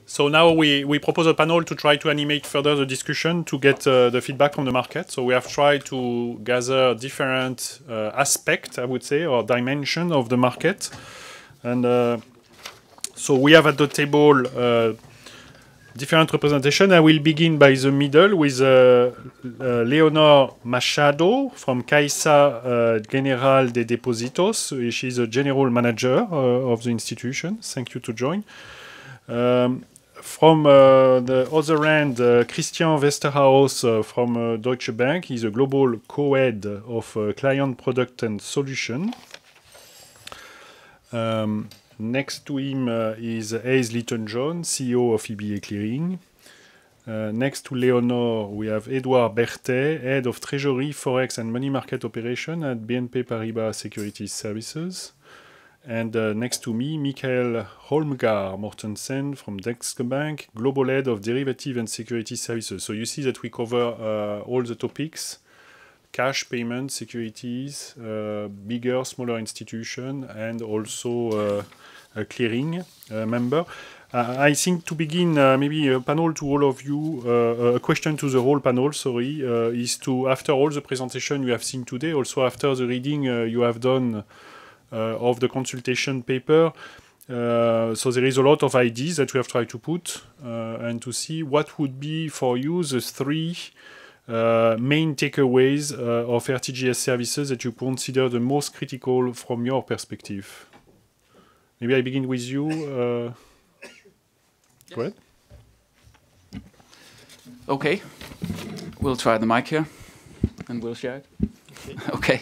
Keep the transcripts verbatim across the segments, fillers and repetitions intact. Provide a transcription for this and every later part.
So now we, we propose a panel to try to animate further the discussion to get uh, the feedback from the market. So we have tried to gather different uh, aspects, I would say, or dimension of the market. And uh, so we have at the table uh, different representation. I will begin by the middle with uh, uh, Leonor Machado from Caixa uh, Geral de Depósitos. She's a general manager uh, of the institution. Thank you to join. Um, From uh, the other end, uh, Christian Westerhaus uh, from uh, Deutsche Bank. He's a global co-head of uh, client product and solution. Um, next to him uh, is Littlejohn, C E O of E B A Clearing. Uh, next to Leonor, we have Edouard Berthet, head of Treasury, Forex and Money Market Operation at B N P Paribas Securities Services. And uh, next to me, Michael Holmgaard Mortensen from Danske Bank, Global Head of Derivative and Securities Services. So you see that we cover uh, all the topics: cash payment, securities, uh, bigger, smaller institution, and also uh, a clearing uh, member. Uh, I think to begin, uh, maybe a panel to all of you, uh, a question to the whole panel, sorry, uh, is to, after all the presentation you have seen today, also after the reading uh, you have done Uh, of the consultation paper. Uh, so there is a lot of ideas that we have tried to put uh, and to see what would be for you the three uh, main takeaways uh, of R T G S services that you consider the most critical from your perspective. Maybe I begin with you. Uh, yes. Go ahead. Okay. We'll try the mic here and we'll share it. Okay. Okay.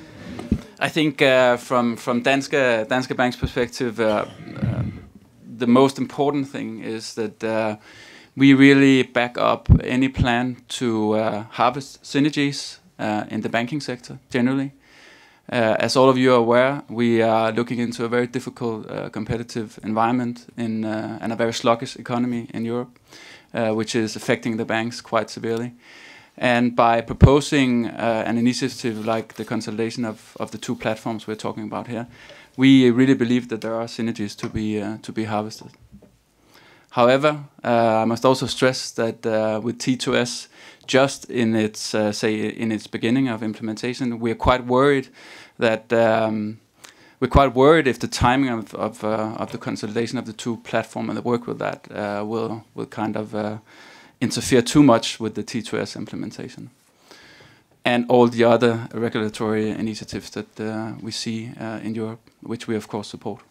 I think uh, from from Danske Danske Bank's perspective, uh, uh, the most important thing is that uh, we really back up any plan to uh, harvest synergies uh, in the banking sector generally. Uh, as all of you are aware, we are looking into a very difficult uh, competitive environment in uh, and a very sluggish economy in Europe, uh, which is affecting the banks quite severely. And by proposing uh, an initiative like the consolidation of, of the two platforms we're talking about here, we really believe that there are synergies to be uh, to be harvested. However, uh, I must also stress that uh, with T two S, just in its uh, say in its beginning of implementation, we are quite worried that um, we're quite worried if the timing of of, uh, of the consolidation of the two platforms and the work with that uh, will will kind of uh, interfere too much with the T two S implementation and all the other regulatory initiatives that uh, we see uh, in Europe, which we of course support.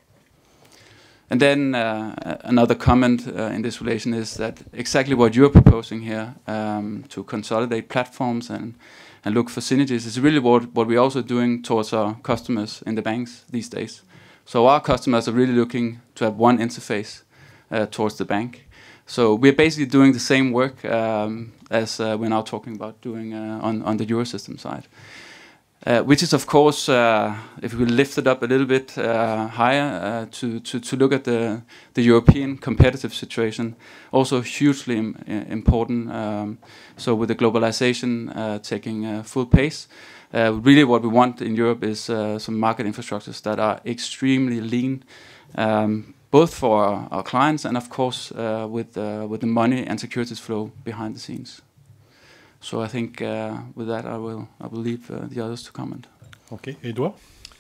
And then uh, another comment uh, in this relation is that exactly what you're proposing here um, to consolidate platforms and, and look for synergies is really what, what we're also doing towards our customers in the banks these days. So our customers are really looking to have one interface uh, towards the bank. So we're basically doing the same work um, as uh, we're now talking about doing uh, on, on the Eurosystem side. Uh, which is, of course, uh, if we lift it up a little bit uh, higher uh, to, to, to look at the, the European competitive situation, also hugely im important. Um, so with the globalization uh, taking uh, full pace, uh, really what we want in Europe is uh, some market infrastructures that are extremely lean, um, both for our, our clients and, of course, uh, with, uh, with the money and securities flow behind the scenes. So I think uh, with that I will I will leave uh, the others to comment. Okay, Edouard.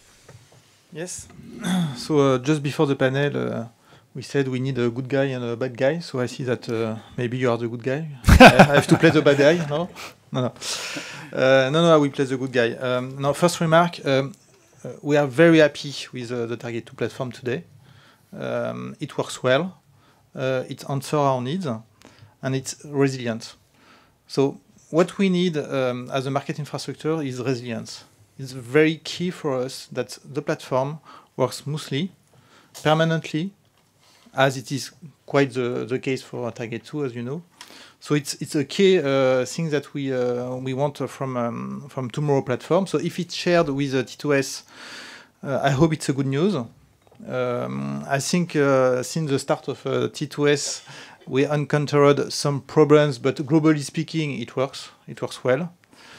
Yes. So uh, just before the panel, uh, we said we need a good guy and a bad guy. So I see that uh, maybe you are the good guy. I have to play the bad guy. No, no, no, uh, no, no. I will play the good guy. Um, now, first remark: um, uh, we are very happy with uh, the Target two platform today. Um, it works well. Uh, it answers our needs, and it's resilient. So what we need um, as a market infrastructure is resilience. It's very key for us that the platform works smoothly, permanently, as it is quite the, the case for Target two, as you know. So it's it's a key uh, thing that we uh, we want from um, from tomorrow platform. So if it's shared with uh, T two S, uh, I hope it's a good news. Um, I think uh, since the start of uh, T two S, we encountered some problems, but globally speaking, it works. It works well.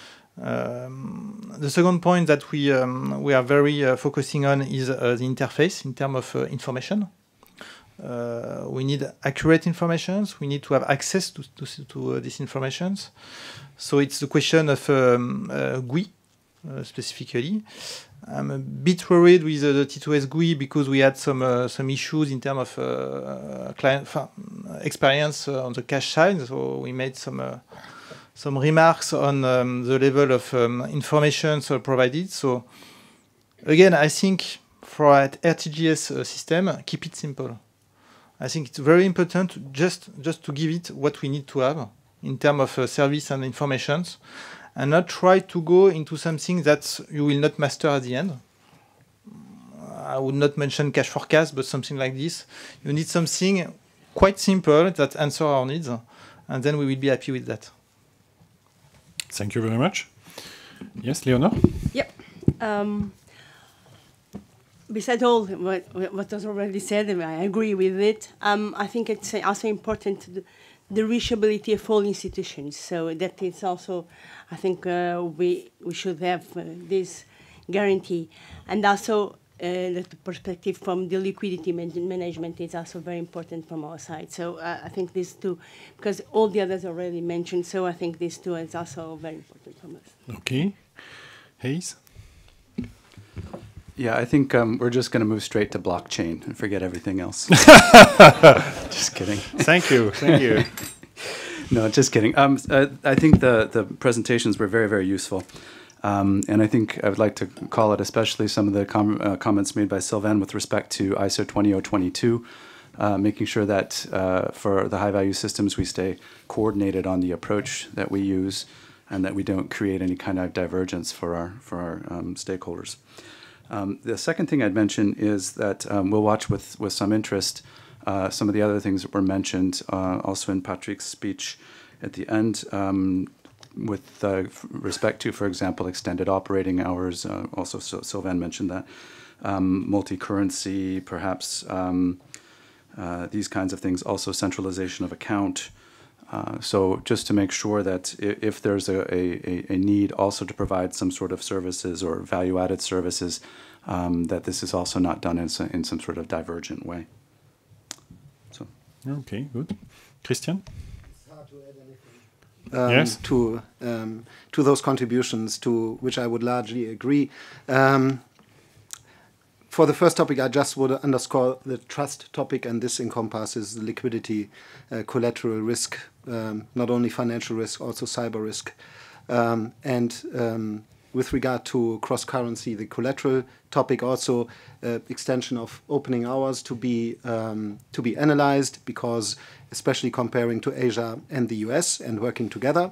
Um, the second point that we um, we are very uh, focusing on is uh, the interface in terms of uh, information. uh, we need accurate information. We need to have access to, to, to uh, these informations. So it's the question of um, uh, G U I uh, specifically. I'm a bit worried with uh, the T two S G U I because we had some uh, some issues in terms of uh, client experience uh, on the cash side. So we made some uh, some remarks on um, the level of um, information so provided. So again, I think for an R T G S uh, system, keep it simple. I think it's very important to just just to give it what we need to have in terms of uh, service and informations, and not try to go into something that you will not master at the end. I would not mention cash forecast, but something like this. You need something quite simple that answers our needs, and then we will be happy with that. Thank you very much. Yes, Leonor? Yep. Um, besides all what, what was already said, I agree with it. Um, I think it's also important to the, the reachability of all institutions. So that is also, I think uh, we we should have uh, this guarantee, and also uh, the perspective from the liquidity man management is also very important from our side. So uh, I think these two, because all the others already mentioned. So I think these two is also very important from us. Okay, Hayes. Yeah, I think um, we're just going to move straight to blockchain and forget everything else. Just kidding. Thank you. Thank you. No, just kidding. Um, uh, I think the, the presentations were very, very useful. Um, and I think I would like to call it especially some of the com uh, comments made by Sylvain with respect to I S O twenty oh twenty-two, uh, making sure that uh, for the high-value systems we stay coordinated on the approach that we use and that we don't create any kind of divergence for our, for our um, stakeholders. Um, the second thing I'd mention is that um, we'll watch with, with some interest uh, some of the other things that were mentioned uh, also in Patrick's speech at the end um, with uh, respect to, for example, extended operating hours. Uh, also, so Sylvain mentioned that. Um, multi-currency, perhaps um, uh, these kinds of things. Also centralization of account. Uh, so just to make sure that if there's a, a, a need also to provide some sort of services or value-added services, um, that this is also not done in, in some sort of divergent way. So. Okay, good. Christian? It's hard to add anything. Um, yes? To, um, to those contributions, to which I would largely agree. Um, For the first topic, I just would underscore the trust topic, and this encompasses the liquidity, uh, collateral risk, um, not only financial risk, also cyber risk. Um, and um, with regard to cross-currency, the collateral topic, also uh, extension of opening hours to be um, to be analyzed, because especially comparing to Asia and the U S and working together.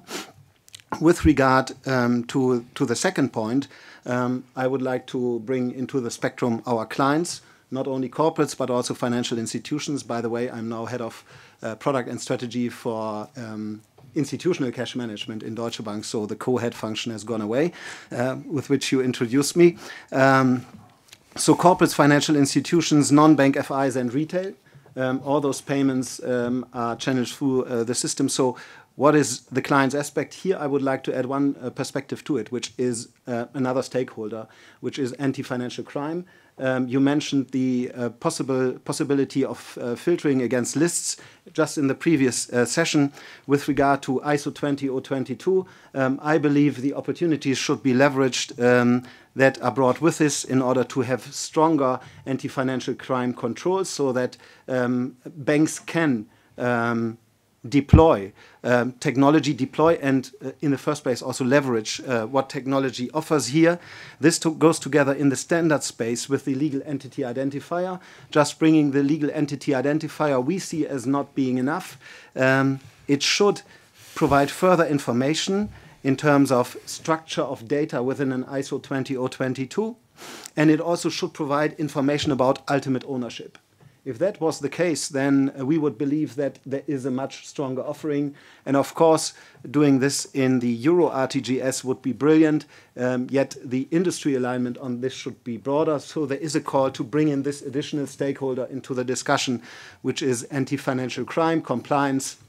With regard um, to, to the second point, um, I would like to bring into the spectrum our clients, not only corporates, but also financial institutions. By the way, I'm now head of uh, product and strategy for um, institutional cash management in Deutsche Bank, so the co-head function has gone away, uh, with which you introduced me. Um, so corporates, financial institutions, non-bank F Is and retail, um, all those payments um, are channeled through uh, the system. So what is the client's aspect? Here I would like to add one uh, perspective to it, which is uh, another stakeholder, which is anti-financial crime. Um, you mentioned the uh, possible possibility of uh, filtering against lists just in the previous uh, session. With regard to I S O twenty oh twenty-two, um, I believe the opportunities should be leveraged um, that are brought with this in order to have stronger anti-financial crime controls, so that um, banks can um, deploy um, technology, deploy and uh, in the first place also leverage uh, what technology offers here. This to goes together in the standard space with the legal entity identifier. Just bringing the legal entity identifier we see as not being enough. Um, it should provide further information in terms of structure of data within an I S O twenty oh twenty-two, and it also should provide information about ultimate ownership. If that was the case, then uh, we would believe that there is a much stronger offering. And of course, doing this in the Euro R T G S would be brilliant, um, yet the industry alignment on this should be broader. So there is a call to bring in this additional stakeholder into the discussion, which is anti-financial crime, compliance,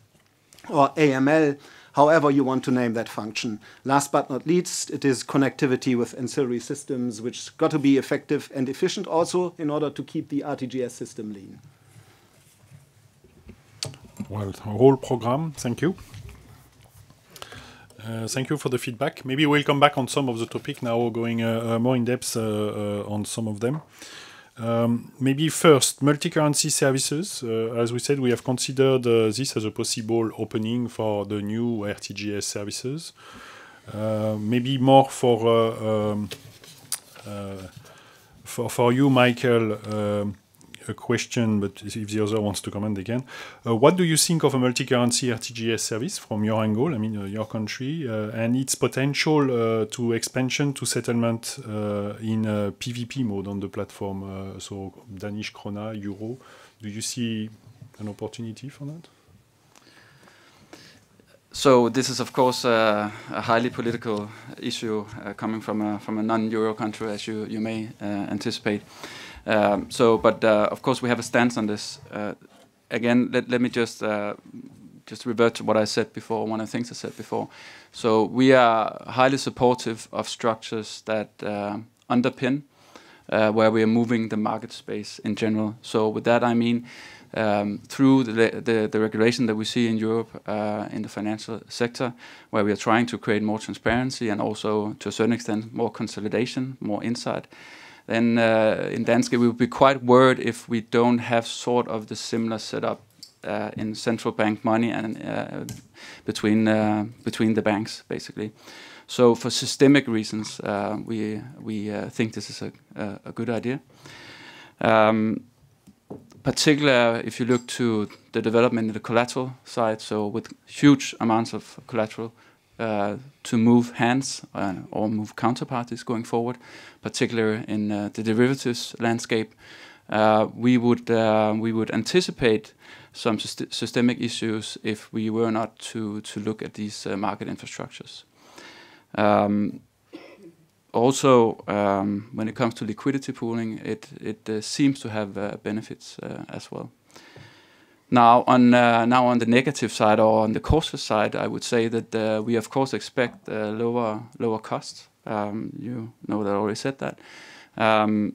or A M L, however you want to name that function. Last but not least, it is connectivity with ancillary systems, which got to be effective and efficient also in order to keep the R T G S system lean. well, a whole program. Thank you. Uh, thank you for the feedback. Maybe we'll come back on some of the topic now, going uh, uh, more in depth uh, uh, on some of them. Um, maybe first, multi-currency services. Uh, as we said, we have considered uh, this as a possible opening for the new R T G S services. Uh, maybe more for uh, um, uh, for for you, Michael. Um, a question, but if the other wants to comment, they can. Uh, what do you think of a multi-currency R T G S service from your angle, I mean, uh, your country, uh, and its potential uh, to expansion to settlement uh, in uh, P V P mode on the platform? Uh, so Danish krona, euro. Do you see an opportunity for that? So this is, of course, uh, a highly political issue uh, coming from a from a non-euro country, as you you may uh, anticipate. Um, so, but uh, of course, we have a stance on this. Uh, again, let let me just uh, just revert to what I said before. One of the things I said before. So we are highly supportive of structures that uh, underpin uh, where we are moving the market space in general. So with that, I mean. Um, through the, the, the regulation that we see in Europe uh, in the financial sector, where we are trying to create more transparency and also, to a certain extent, more consolidation, more insight, then uh, in Danske we would be quite worried if we don't have sort of the similar setup uh, in central bank money and uh, between uh, between the banks, basically. So for systemic reasons, uh, we we uh, think this is a, a, a good idea. Um, Particularly if you look to the development in the collateral side, so with huge amounts of collateral uh, to move hands uh, or move counterparties going forward, particularly in uh, the derivatives landscape, uh, we would uh, we would anticipate some syst systemic issues if we were not to to look at these uh, market infrastructures. Um, Also, um, when it comes to liquidity pooling, it it uh, seems to have uh, benefits uh, as well. Now, on uh, now on the negative side or on the cautious side, I would say that uh, we of course expect uh, lower lower costs. Um, you know that I already said that. Um,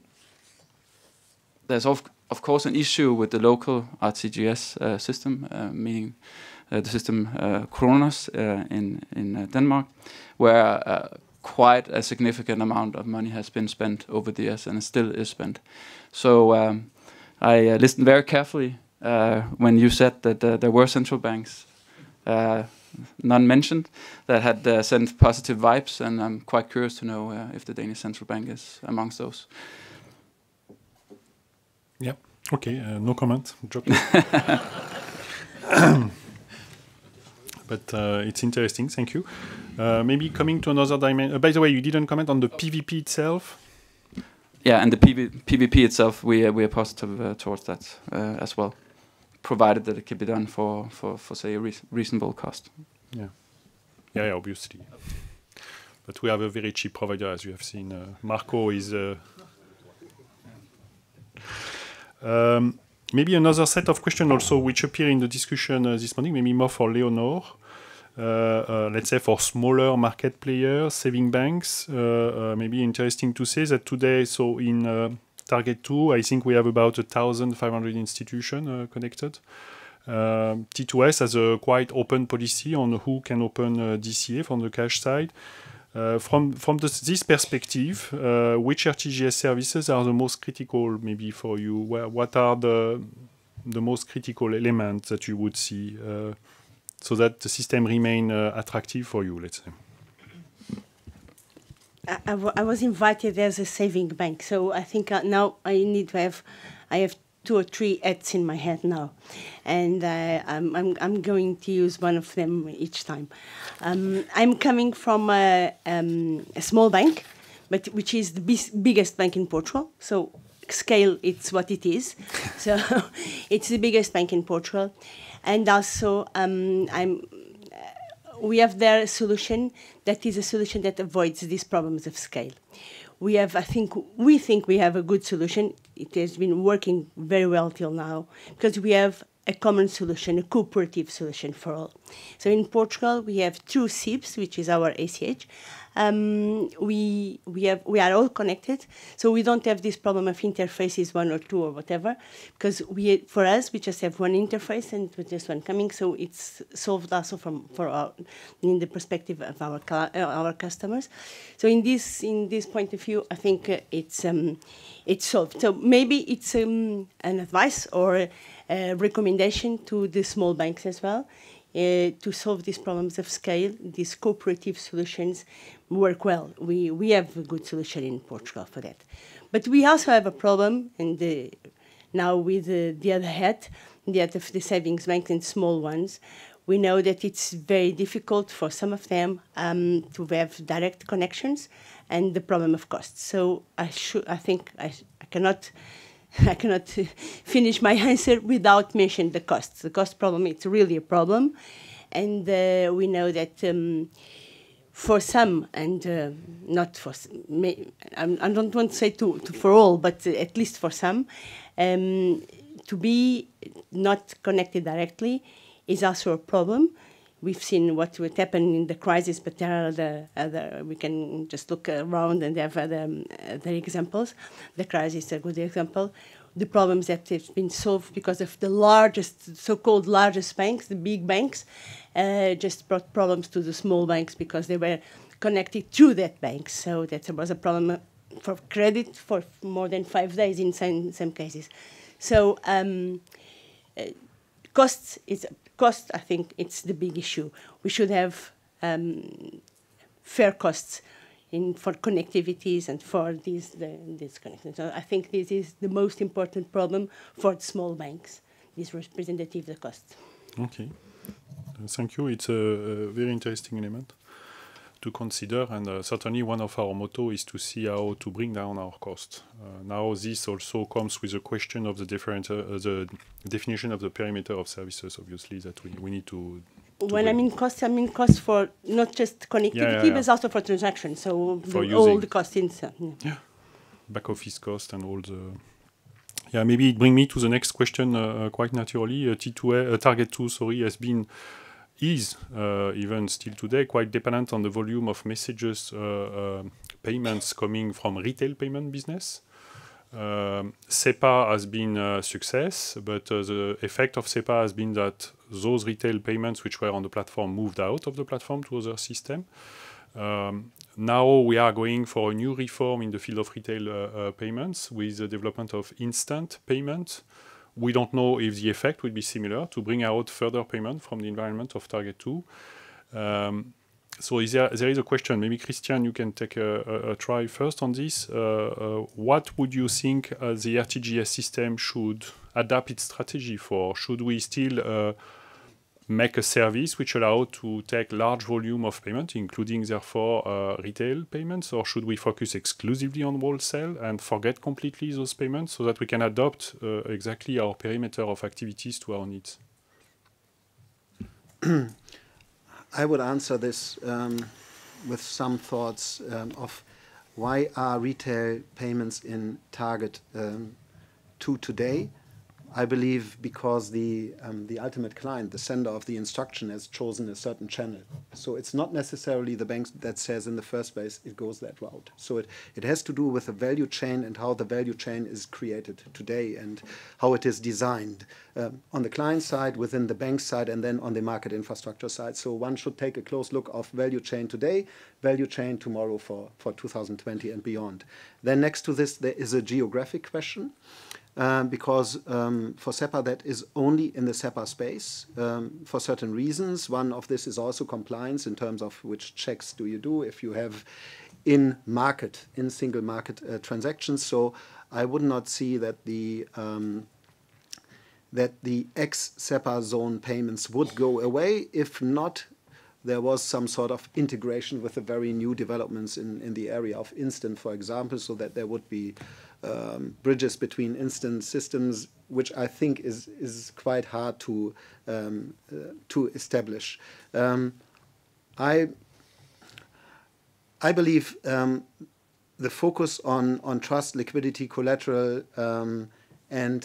there's of of course an issue with the local R T G S uh, system, uh, meaning uh, the system uh, Kronos uh, in in uh, Denmark, where uh, quite a significant amount of money has been spent over the years and still is spent. So um, I uh, listened very carefully uh, when you said that uh, there were central banks, uh, none mentioned, that had uh, sent positive vibes, and I'm quite curious to know uh, if the Danish central bank is amongst those. Yeah, okay, uh, no comment. But uh, it's interesting, thank you. Uh, maybe coming to another dimension. Uh, by the way, you didn't comment on the P V P itself. Yeah, and the P V P V P itself, we uh, we are positive uh, towards that uh, as well, provided that it can be done for for, for say a re reasonable cost. Yeah, yeah, yeah, obviously. But we have a very cheap provider, as you have seen. Uh, Marco is. Uh, um, Maybe another set of questions also which appear in the discussion uh, this morning, maybe more for Leonor. Uh, uh, let's say for smaller market players, saving banks, uh, uh, maybe interesting to say that today, so in uh, target two, I think we have about one thousand five hundred institutions uh, connected. Uh, T two S has a quite open policy on who can open uh, D C A from the cash side. Uh, from from this, this perspective, uh, which R T G S services are the most critical, maybe for you? Where, what are the the most critical elements that you would see, uh, so that the system remain uh, attractive for you? Let's say. I, I, w I was invited as a saving bank, so I think uh, now I need to have, I have two or three ads in my head now, and uh, I'm, I'm, I'm going to use one of them each time. Um, I'm coming from a, um, a small bank, but which is the biggest bank in Portugal, so scale, it's what it is. So it's the biggest bank in Portugal, and also um, I'm, uh, we have there a solution that is a solution that avoids these problems of scale. We have, I think, we think we have a good solution. It has been working very well till now because we have a common solution, a cooperative solution for all. So in Portugal, we have two S I Bs, which is our A C H. Um, we we have we are all connected, so we don't have this problem of interfaces, one or two or whatever, because we for us we just have one interface and with just one coming, so it's solved also from for our in the perspective of our uh, our customers. So in this in this point of view, I think uh, it's um, it's solved. So maybe it's um, an advice or a, a recommendation to the small banks as well. Uh, to solve these problems of scale, these cooperative solutions work well. We we have a good solution in Portugal for that. But we also have a problem, and uh, now with uh, the other hat, the hat of the savings banks and small ones, we know that it's very difficult for some of them um, to have direct connections, and the problem of costs. So I should, I think I, I cannot. I cannot finish my answer without mentioning the costs. The cost problem, it's really a problem. And uh, we know that um, for some, and uh, not for, may, I don't want to say to, to for all, but at least for some, um, to be not connected directly is also a problem. We've seen what would happen in the crisis, but there are other, other we can just look around and have other, um, other examples. The crisis is a good example. The problems that have been solved because of the largest, so-called largest banks, the big banks, uh, just brought problems to the small banks because they were connected through that bank. So that was a problem for credit for more than five days in some, some cases. So um, uh, costs is cost. I think it's the big issue. We should have um, fair costs in for connectivities and for these the, these connections. So I think this is the most important problem for the small banks. This representative the cost. Okay, uh, thank you. It's a, a very interesting element to consider, and uh, certainly one of our motto is to see how to bring down our costs. Uh, now this also comes with a question of the different uh, the definition of the perimeter of services, obviously, that we, we need to, to when I mean costs, I mean costs for not just connectivity, yeah, yeah, yeah. but also for transactions, so for the, all the costs in uh, yeah. yeah, back office cost and all the yeah, maybe it brings me to the next question uh, quite naturally. Uh, T two A, uh, Target two, sorry, has been is uh, even still today quite dependent on the volume of messages uh, uh, payments coming from retail payment business. Um, SEPA has been a success, but uh, the effect of SEPA has been that those retail payments which were on the platform moved out of the platform to other systems. Um, now we are going for a new reform in the field of retail uh, uh, payments with the development of instant payment. We don't know if the effect will be similar to bring out further payment from the environment of Target two. Um, so is there, there is a question, maybe Christian, you can take a, a, a try first on this. Uh, uh, what would you think uh, the R T G S system should adapt its strategy for? Should we still uh, make a service which allows to take large volume of payment, including therefore uh, retail payments, or should we focus exclusively on wholesale and forget completely those payments so that we can adopt uh, exactly our perimeter of activities to our needs? I would answer this um, with some thoughts um, of why are retail payments in Target um, two today? I believe because the um, the ultimate client, the sender of the instruction, has chosen a certain channel. So it's not necessarily the bank that says in the first place it goes that route. So it, it has to do with the value chain and how the value chain is created today and how it is designed um, on the client side, within the bank side, and then on the market infrastructure side. So one should take a close look of value chain today, value chain tomorrow for, for two thousand twenty and beyond. Then next to this, there is a geographic question. Um, because um, for SEPA that is only in the SEPA space um, for certain reasons. One of this is also compliance in terms of which checks do you do if you have in market, in single market uh, transactions. So I would not see that the um, that the ex-SEPA zone payments would go away. If not, there was some sort of integration with the very new developments in, in the area of instant, for example, so that there would be Um, bridges between instant systems, which I think is is quite hard to um, uh, to establish. Um, I I believe um, the focus on on trust, liquidity, collateral, um, and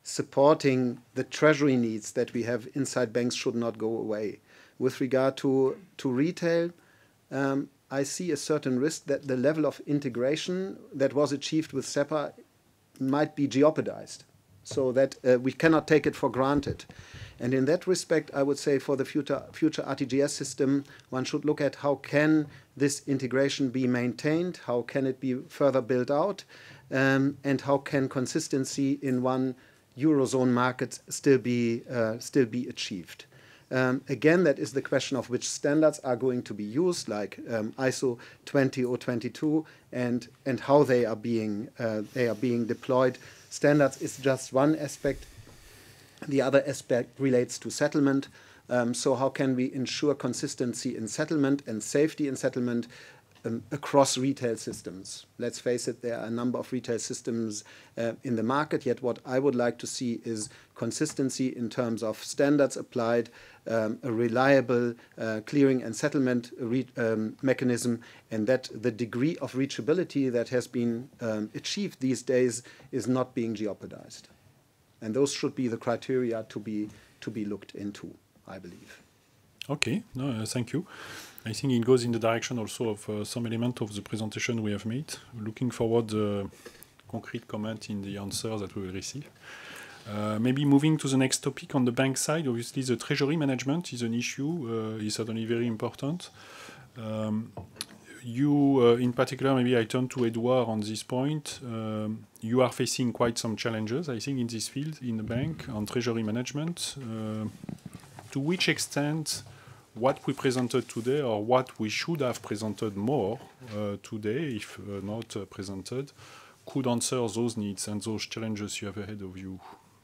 supporting the treasury needs that we have inside banks should not go away. With regard to, to retail, um, I see a certain risk that the level of integration that was achieved with SEPA might be jeopardized, so that uh, we cannot take it for granted. And in that respect, I would say for the future, future R T G S system, one should look at how can this integration be maintained, how can it be further built out, um, and how can consistency in one Eurozone market still be, uh, still be achieved. Um, again, that is the question of which standards are going to be used, like um, I S O twenty or twenty-two, and and how they are being uh, they are being deployed. Standards is just one aspect. The other aspect relates to settlement. Um, so how can we ensure consistency in settlement and safety in settlement um, across retail systems? Let's face it, there are a number of retail systems uh, in the market, yet what I would like to see is consistency in terms of standards applied, um, a reliable uh, clearing and settlement re um, mechanism, and that the degree of reachability that has been um, achieved these days is not being jeopardized. And those should be the criteria to be, to be looked into, I believe. Okay, no, uh, thank you. I think it goes in the direction also of uh, some element of the presentation we have made. Looking forward to uh, concrete comment in the answer that we will receive. Uh, maybe moving to the next topic on the bank side, obviously the treasury management is an issue, uh, is certainly very important. Um, you, uh, in particular, maybe I turn to Edouard on this point. Um, you are facing quite some challenges, I think, in this field, in the bank, on treasury management. Uh, to which extent what we presented today, or what we should have presented more uh, today, if uh, not uh, presented, could answer those needs and those challenges you have ahead of you?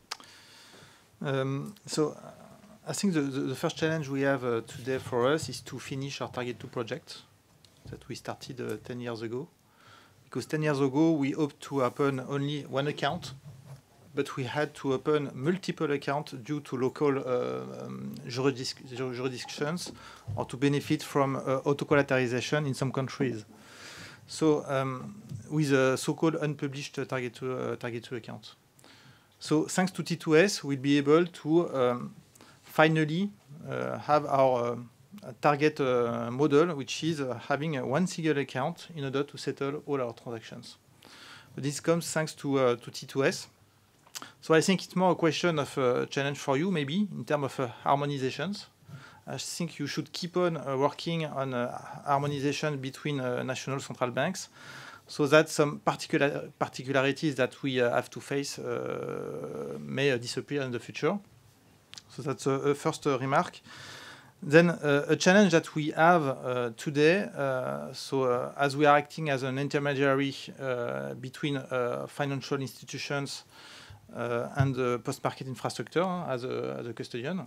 Um, so uh, I think the, the, the first challenge we have uh, today for us is to finish our Target two project that we started uh, ten years ago. Because ten years ago, we hoped to open only one account, but we had to open multiple accounts due to local uh, um, jurisdic jurisdictions or to benefit from uh, auto-collateralization in some countries. So um, with a so-called unpublished uh, Target two, uh, Target two account. So thanks to T two S, we'll be able to um, finally uh, have our uh, target uh, model, which is uh, having uh, one single account in order to settle all our transactions. But this comes thanks to, uh, to T two S. So I think it's more a question of a challenge for you, maybe, in terms of uh, harmonizations. I think you should keep on uh, working on uh, harmonization between uh, national central banks, so that some particular particularities that we uh, have to face uh, may uh, disappear in the future. So that's a, a first uh, remark. Then uh, a challenge that we have uh, today, uh, so uh, as we are acting as an intermediary uh, between uh, financial institutions uh, and the post-market infrastructure as a, as a custodian,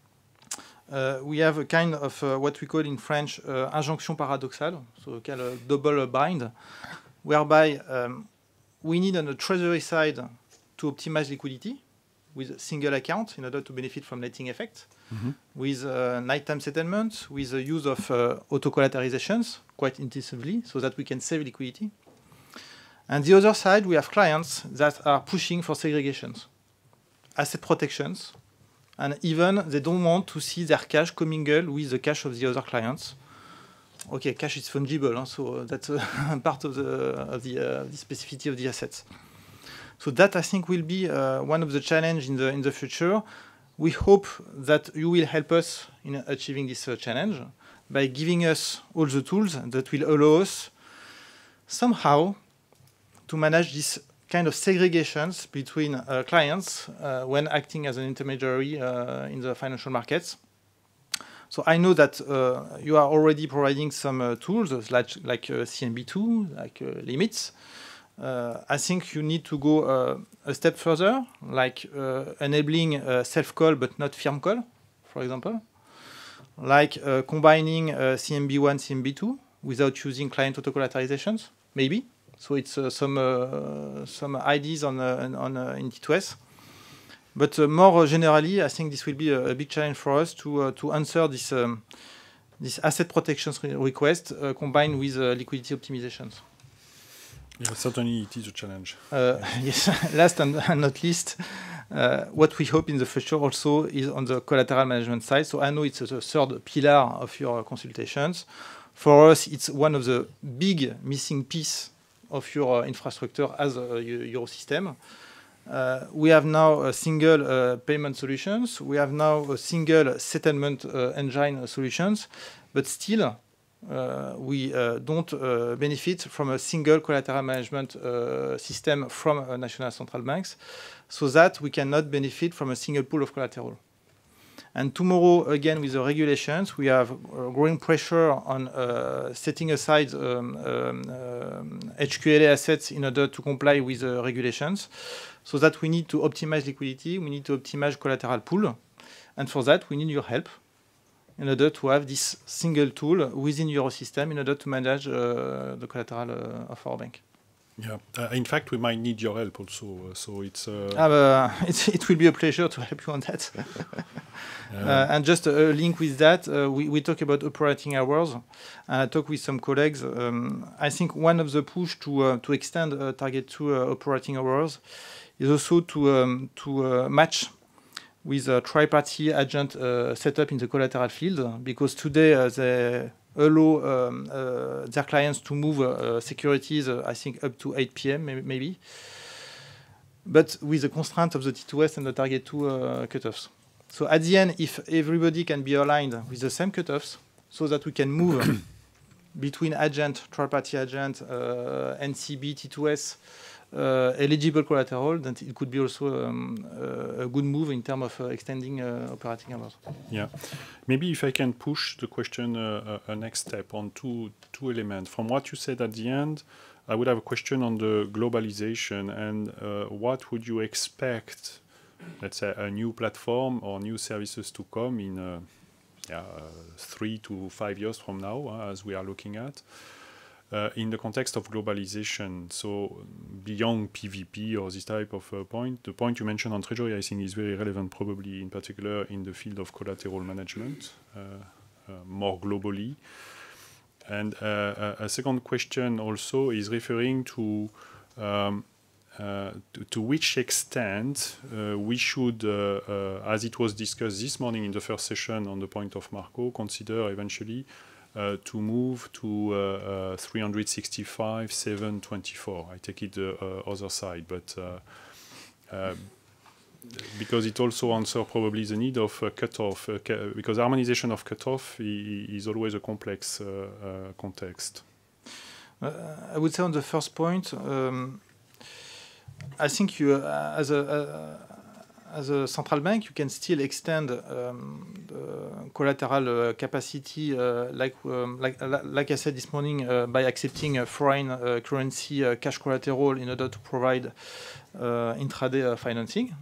uh, we have a kind of uh, what we call in French uh, injonction paradoxale, so a kind of double bind, whereby um, we need on the treasury side to optimize liquidity with a single account in order to benefit from netting effect, mm-hmm. with uh, nighttime settlement, with the use of uh, auto-collateralizations quite intensively so that we can save liquidity. And the other side, we have clients that are pushing for segregations, asset protections, and even they don't want to see their cash commingle with the cash of the other clients. Okay, cash is fungible, huh? So that's uh, part of the, of the, uh, the specificity of the assets. So that, I think, will be uh, one of the challenges in the, in the future. We hope that you will help us in achieving this uh, challenge by giving us all the tools that will allow us somehow to manage this kind of segregations between uh, clients uh, when acting as an intermediary uh, in the financial markets. So I know that uh, you are already providing some uh, tools like, like uh, C M B two, like uh, limits. Uh, I think you need to go uh, a step further, like uh, enabling uh, self-call but not firm call, for example. Like uh, combining uh, C M B one, C M B two without using client auto-collateralizations, maybe. So it's uh, some, uh, some ideas on, uh, on uh, in T two S. But uh, more generally, I think this will be a, a big challenge for us to, uh, to answer this, um, this asset protection re request uh, combined with uh, liquidity optimizations. Yeah, certainly it is a challenge. Uh, yes, last and, and not least, uh, what we hope in the future also is on the collateral management side. So I know it's the third pillar of your consultations. For us, it's one of the big missing piece of your uh, infrastructure as a Euro system. Uh, we have now a single uh, payment solutions. We have now a single settlement uh, engine solutions, but still uh, we uh, don't uh, benefit from a single collateral management uh, system from uh, national central banks, so that we cannot benefit from a single pool of collateral. And tomorrow, again, with the regulations, we have uh, growing pressure on uh, setting aside um, um, um, H Q L A assets in order to comply with the regulations. So that we need to optimize liquidity, we need to optimize collateral pool. And for that, we need your help in order to have this single tool within your system in order to manage uh, the collateral uh, of our bank. Yeah, uh, in fact, we might need your help also. Uh, so it's, uh... uh, it's it will be a pleasure to help you on that. yeah. uh, and just a link with that, uh, we, we talk about operating hours. And I talk with some colleagues. Um, I think one of the push to uh, to extend uh, target two uh, operating hours is also to um, to uh, match with a tri-party agent uh, setup in the collateral field, because today uh, they allow um, uh, their clients to move uh, securities, uh, I think, up to eight p m maybe, but with the constraint of the T two S and the target two uh, cutoffs. So at the end, if everybody can be aligned with the same cutoffs, so that we can move between agent, tri-party agent, uh, N C B, T two S, uh, eligible collateral, then it could be also um, uh, a good move in terms of uh, extending uh, operating hours. Yeah, maybe if I can push the question uh, a, a next step on two two elements. From what you said at the end, I would have a question on the globalization and uh, what would you expect, let's say, a new platform or new services to come in uh, yeah, uh, three to five years from now, uh, as we are looking at. Uh, in the context of globalization, so beyond P V P or this type of uh, point, the point you mentioned on treasury, I think, is very relevant, probably in particular in the field of collateral management, uh, uh, more globally. And uh, a second question also is referring to um, uh, to, to which extent uh, we should, uh, uh, as it was discussed this morning in the first session on the point of Marco, consider eventually Uh, to move to uh, uh, three sixty-five, seven twenty-four. I take it the uh, other side, but uh, uh, because it also answers probably the need of uh, cutoff, uh, ca because harmonization of cutoff is always a complex uh, uh, context. Uh, I would say on the first point, um, I think you, uh, as a uh, as a central bank, you can still extend um, the collateral uh, capacity, uh, like, um, like like I said this morning, uh, by accepting a foreign uh, currency uh, cash collateral in order to provide uh, intraday uh, financing.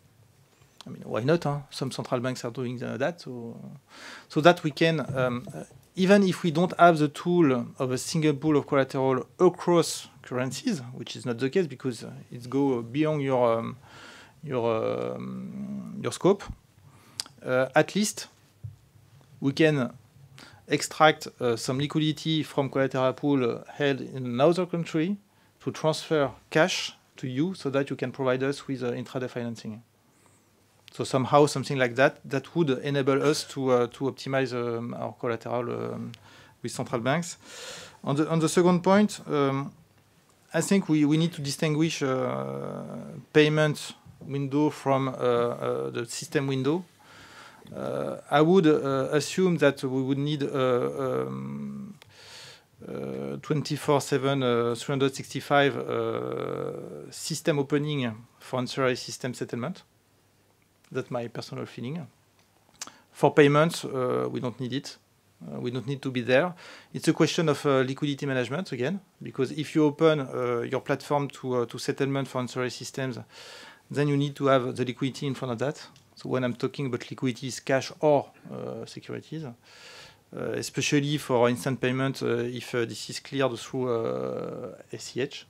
I mean, why not? Huh? Some central banks are doing uh, that, so so that we can, um, uh, even if we don't have the tool of a single pool of collateral across currencies, which is not the case because uh, it's go beyond your um, your um, your scope, uh, at least we can extract uh, some liquidity from collateral pool uh, held in another country to transfer cash to you so that you can provide us with uh, intraday financing. So somehow something like that that would enable us to uh, to optimize um, our collateral um, with central banks. On the on the second point, um, I think we, we need to distinguish uh, payment window from uh, uh, the system window. Uh, I would uh, assume that we would need uh, um, uh, twenty-four seven, uh, three sixty-five uh, system opening for ancillary system settlement. That's my personal feeling. For payments, uh, we don't need it. Uh, we don't need to be there. It's a question of uh, liquidity management again, because if you open uh, your platform to uh, to settlement for ancillary systems, then you need to have the liquidity in front of that. So when I'm talking about liquidity, it's cash or uh, securities, uh, especially for instant payment uh, if uh, this is cleared through uh, S C H.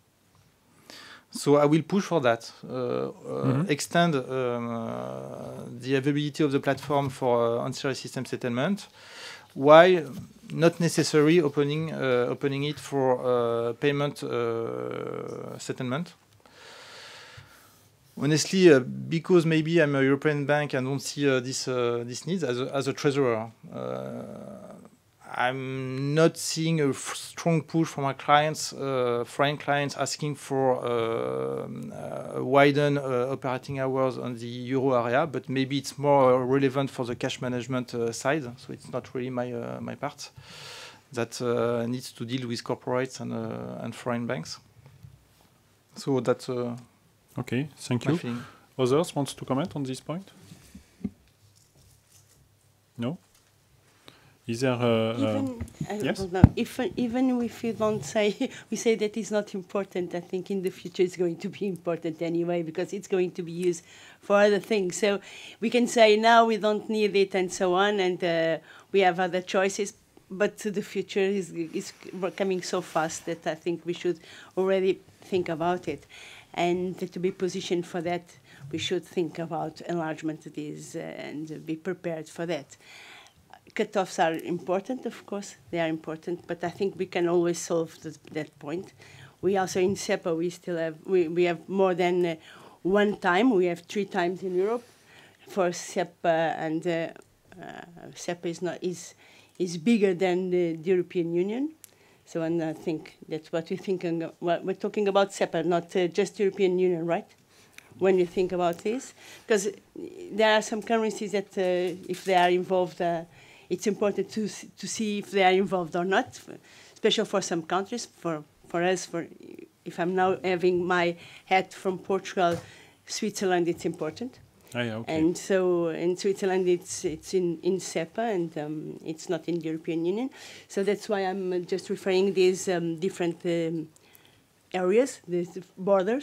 So I will push for that. Uh, uh, mm-hmm. Extend um, uh, the availability of the platform for uh, ancillary system settlement, while not necessary opening uh, opening it for uh, payment uh, settlement. Honestly, uh, because maybe I'm a European bank and don't see uh, this uh, this needs as a, as a treasurer. Uh, I'm not seeing a f strong push from my clients, uh, foreign clients, asking for uh, uh, widen uh, operating hours on the euro area, but maybe it's more relevant for the cash management uh, side. So it's not really my uh, my part that uh, needs to deal with corporates and uh, and foreign banks. So that's uh, okay. Thank my you. feeling. Others wants to comment on this point? No. Is there uh, even, uh, I yes? don't know, if, even if you don't say, we say that it's not important, I think in the future it's going to be important anyway, because it's going to be used for other things. So we can say now we don't need it and so on, and uh, we have other choices, but the future is, is coming so fast that I think we should already think about it. And to be positioned for that, we should think about enlargement of these uh, and be prepared for that. Cutoffs are important, of course, they are important, but I think we can always solve the, that point. We also in SEPA, we still have, we, we have more than uh, one time, we have three times in Europe for SEPA, and uh, uh, SEPA is, not, is, is bigger than the, the European Union. So, and I think that's what we're thinking, well, we're talking about SEPA, not uh, just European Union, right? When you think about this, because there are some currencies that uh, if they are involved, uh, it's important to to see if they are involved or not, especially for some countries. For for us, for if I'm now having my hat from Portugal, Switzerland, it's important. Ah, yeah, okay. And so in Switzerland, it's it's in in SEPA, and um, it's not in the European Union. So that's why I'm just referring these um, different um, areas, these borders.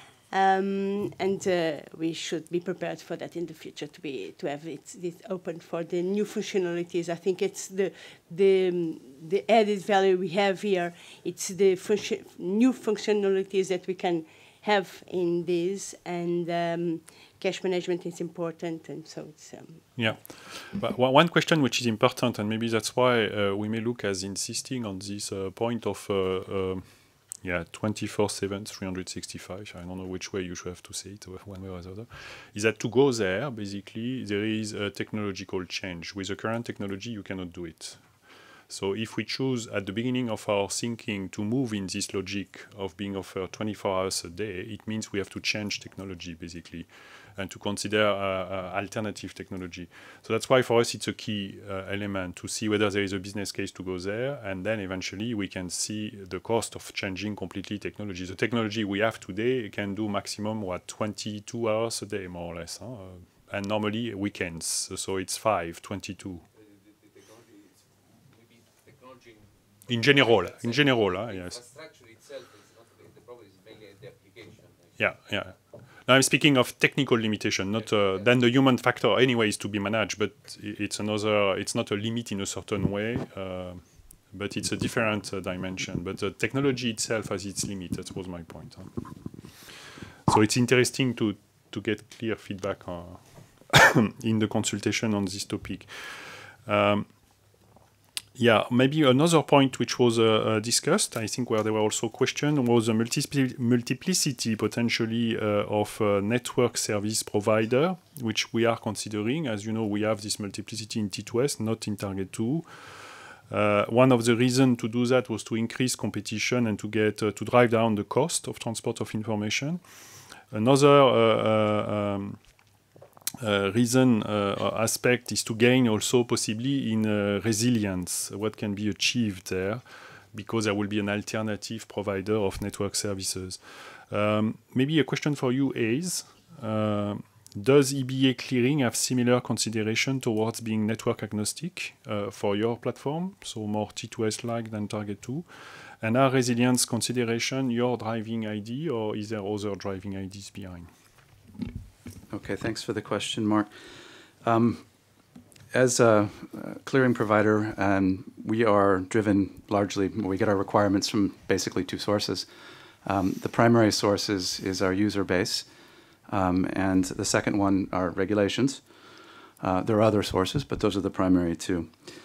Um, and uh, we should be prepared for that in the future to be to have it, it open for the new functionalities. I think it's the the um, the added value we have here. It's the function, new functionalities that we can have in this, and um, cash management is important, and so it's um, yeah. But one question which is important, and maybe that's why uh, we may look as insisting on this uh, point of. Uh, uh, Yeah, twenty-four seven, three hundred sixty-five. I don't know which way you should have to say it, one way or the other. Is that to go there, basically, there is a technological change. With the current technology, you cannot do it. So if we choose at the beginning of our thinking to move in this logic of being offered twenty-four hours a day, it means we have to change technology, basically, and to consider uh, uh, alternative technology. So that's why for us it's a key uh, element to see whether there is a business case to go there, and then eventually we can see the cost of changing completely technology. The technology we have today can do maximum, what, twenty-two hours a day, more or less, huh? uh, and normally weekends, so it's five, twenty-two. In general, in general, uh, yes. Infrastructure itself is not the problem, is mainly the application. Yeah, yeah. Now I'm speaking of technical limitation, not uh, then the human factor anyway is to be managed, but it's another, it's not a limit in a certain way, uh, but it's a different uh, dimension. But the technology itself has its limit, that was my point. Huh? So it's interesting to, to get clear feedback uh, in the consultation on this topic. Um, Yeah, maybe another point which was uh, uh, discussed, I think where there were also questions, was the multi multiplicity potentially uh, of uh, network service provider, which we are considering. As you know, we have this multiplicity in T two S, not in Target two. Uh, one of the reasons to do that was to increase competition and to get uh, to drive down the cost of transport of information. Another uh, uh, um, Uh, reason uh, aspect is to gain also possibly in uh, resilience, what can be achieved there, because there will be an alternative provider of network services. Um, maybe a question for you is, uh, does E B A clearing have similar consideration towards being network agnostic uh, for your platform, so more T two S-like than Target two? And are resilience consideration your driving I D, or is there other driving I Ds behind? Okay, thanks for the question, Marc. Um, as a clearing provider, um, we are driven largely, we get our requirements from basically two sources. Um, the primary source is, is our user base, um, and the second one are regulations. Uh, there are other sources, but those are the primary two.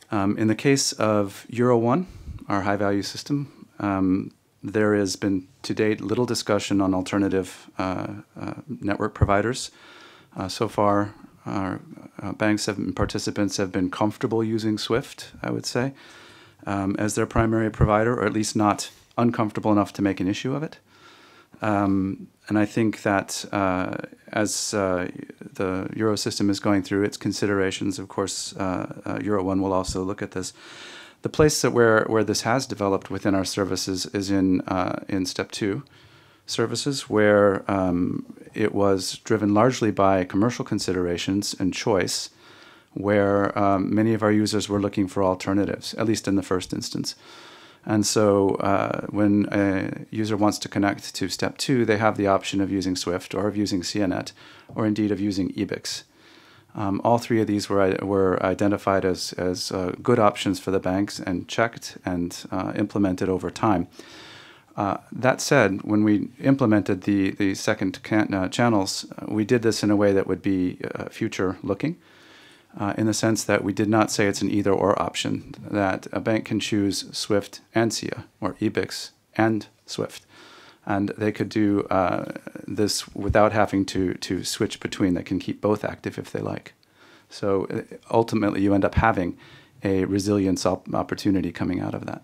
Um, in the case of Euro one, our high-value system, um, there has been to date little discussion on alternative uh, uh, network providers. Uh, so far, our uh, banks have, and participants have been comfortable using SWIFT, I would say, um, as their primary provider, or at least not uncomfortable enough to make an issue of it. Um, and I think that uh, as uh, the Euro system is going through its considerations, of course, uh, uh, Euro one will also look at this. The place that where, where this has developed within our services is in, uh, in step two services, where um, it was driven largely by commercial considerations and choice, where um, many of our users were looking for alternatives, at least in the first instance. And so uh, when a user wants to connect to step two, they have the option of using SWIFT or of using C N E T, or indeed of using E B I X. Um, all three of these were, were identified as, as uh, good options for the banks and checked and uh, implemented over time. Uh, that said, when we implemented the, the second can, uh, channels, uh, we did this in a way that would be uh, future-looking, uh, in the sense that we did not say it's an either-or option, that a bank can choose SWIFT and S I A, or E B I X and SWIFT. And they could do uh, this without having to, to switch between. They can keep both active if they like. So uh, ultimately, you end up having a resilience op opportunity coming out of that.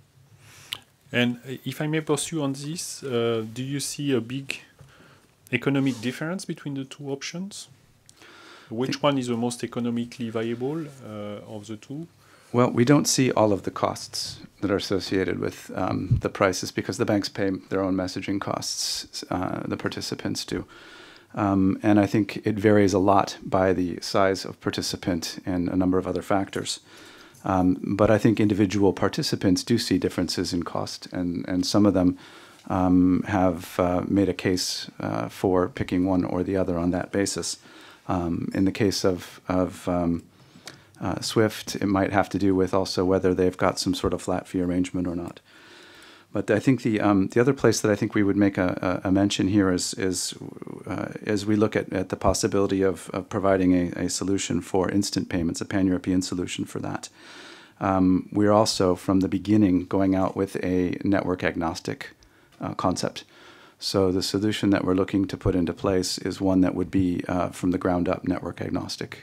And if I may pursue on this, uh, do you see a big economic difference between the two options? Which one is the most economically viable uh, of the two? Well, we don't see all of the costs that are associated with um, the prices, because the banks pay their own messaging costs, uh, the participants do. Um, and I think it varies a lot by the size of participant and a number of other factors. Um, but I think individual participants do see differences in cost, and, and some of them um, have uh, made a case uh, for picking one or the other on that basis. Um, in the case of, of um, uh, SWIFT, it might have to do with also whether they've got some sort of flat fee arrangement or not. But I think the um, the other place that I think we would make a, a mention here is is uh, as we look at, at the possibility of, of providing a, a solution for instant payments, a pan-European solution for that. Um, we're also from the beginning going out with a network agnostic uh, concept. So the solution that we're looking to put into place is one that would be uh, from the ground up network agnostic.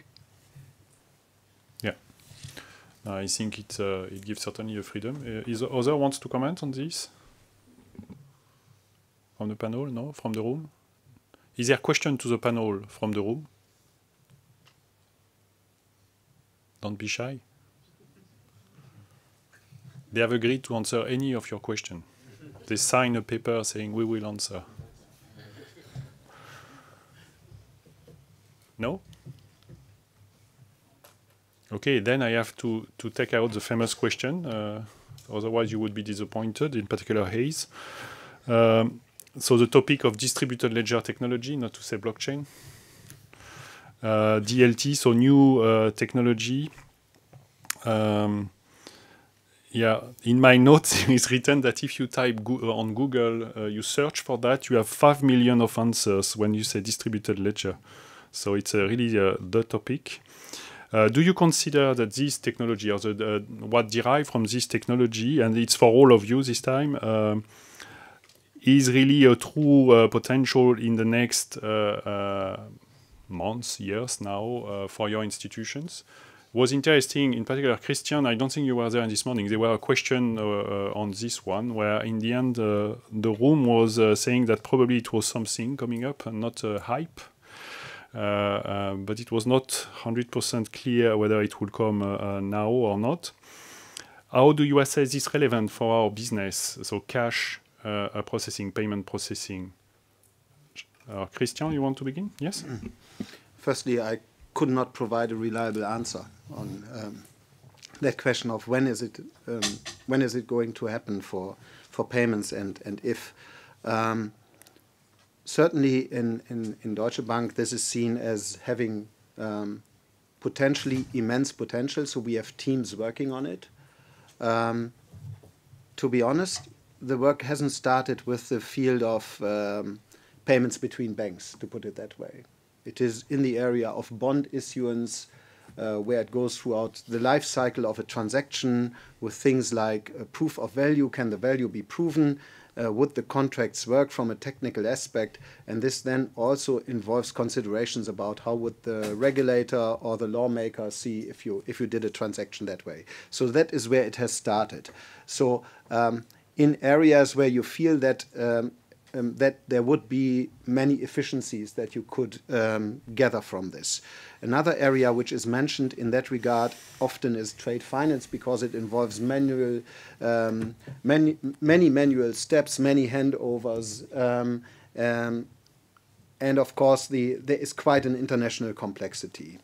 I think it, uh, it gives certainly a freedom. Uh, is other wants to comment on this? From the panel? No? From the room? Is there a question to the panel from the room? Don't be shy. They have agreed to answer any of your questions. They sign a paper saying we will answer. No? Okay, then I have to, to take out the famous question, uh, otherwise you would be disappointed, in particular Hayes. Um, so the topic of distributed ledger technology, not to say blockchain. Uh, D L T, so new uh, technology. Um, yeah, in my notes it's written that if you type go on Google, uh, you search for that, you have five million of answers when you say distributed ledger. So it's uh, really uh, the topic. Uh, do you consider that this technology, or the, uh, what derived from this technology, and it's for all of you this time, uh, is really a true uh, potential in the next uh, uh, months, years now, uh, for your institutions? Was interesting, in particular, Christian, I don't think you were there this morning. There were a question uh, uh, on this one, where in the end, uh, the room was uh, saying that probably it was something coming up and not uh, hype. Uh, uh, but it was not one hundred percent clear whether it would come uh, uh, now or not. How do you assess this relevant for our business? So cash uh, processing, payment processing. Uh, Christian, you want to begin? Yes? Firstly, I could not provide a reliable answer on um, that question of when is it um, when is it going to happen for for payments, and and if. Um, Certainly in, in, in Deutsche Bank, this is seen as having um, potentially immense potential, so we have teams working on it. Um, to be honest, the work hasn't started with the field of um, payments between banks, to put it that way. It is in the area of bond issuance, uh, where it goes throughout the life cycle of a transaction with things like uh, proof of value. Can the value be proven? Uh, would the contracts work from a technical aspect? And this then also involves considerations about how would the regulator or the lawmaker see if you if you did a transaction that way. So that is where it has started. So um, in areas where you feel that um, um, that there would be many efficiencies that you could um, gather from this. Another area which is mentioned in that regard often is trade finance, because it involves manual, um, many, many manual steps, many handovers, um, um, and of course the, there is quite an international complexity.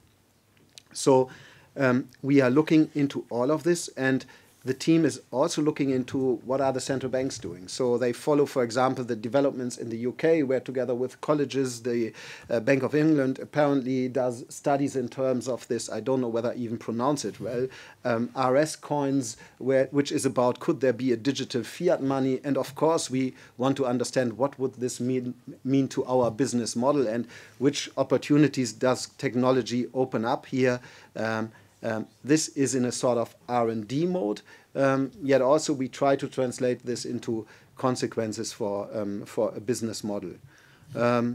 So um, we are looking into all of this, and the team is also looking into what are the central banks doing. So they follow, for example, the developments in the U K, where together with colleges, the uh, Bank of England apparently does studies in terms of this, I don't know whether I even pronounce it well, um, R S coins, where, which is about could there be a digital fiat money? And of course, we want to understand what would this mean, mean to our business model, and which opportunities does technology open up here. Um, Um, this is in a sort of R and D mode, um, yet also we try to translate this into consequences for, um, for a business model. Um,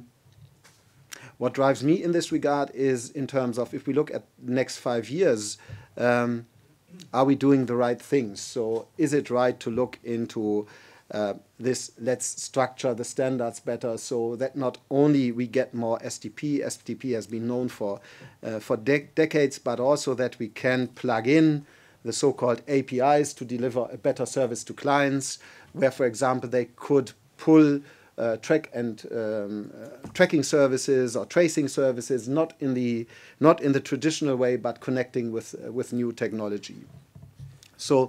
what drives me in this regard is in terms of, if we look at the next five years, um, are we doing the right things? So is it right to look into Uh, this, let's structure the standards better so that not only we get more S T P, S T P has been known for, uh, for de decades, but also that we can plug in the so-called A P Is to deliver a better service to clients, where, for example, they could pull uh, track and um, uh, tracking services or tracing services, not in the, not in the traditional way, but connecting with, uh, with new technology. So,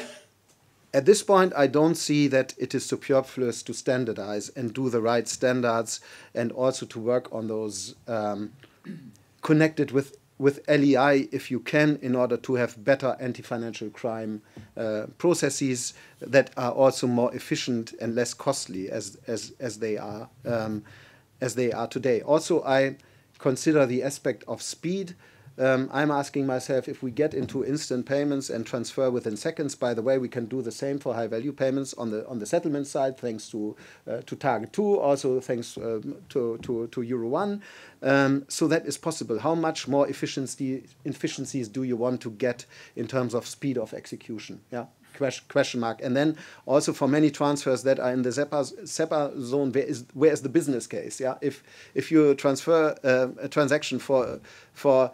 at this point, I don't see that it is superfluous to standardize and do the right standards, and also to work on those um, connected with, with L E I, if you can, in order to have better anti-financial crime uh, processes that are also more efficient and less costly as, as, as, they are, um, as they are today. Also, I consider the aspect of speed. Um, I'm asking myself, if we get into instant payments and transfer within seconds, by the way, we can do the same for high-value payments on the on the settlement side, thanks to uh, to Target two, also thanks um, to, to to Euro one. Um, so that is possible. How much more efficiency efficiencies do you want to get in terms of speed of execution? Yeah. Question mark. And then also for many transfers that are in the SEPA, SEPA zone, where is where is the business case? Yeah. If if you transfer uh, a transaction for for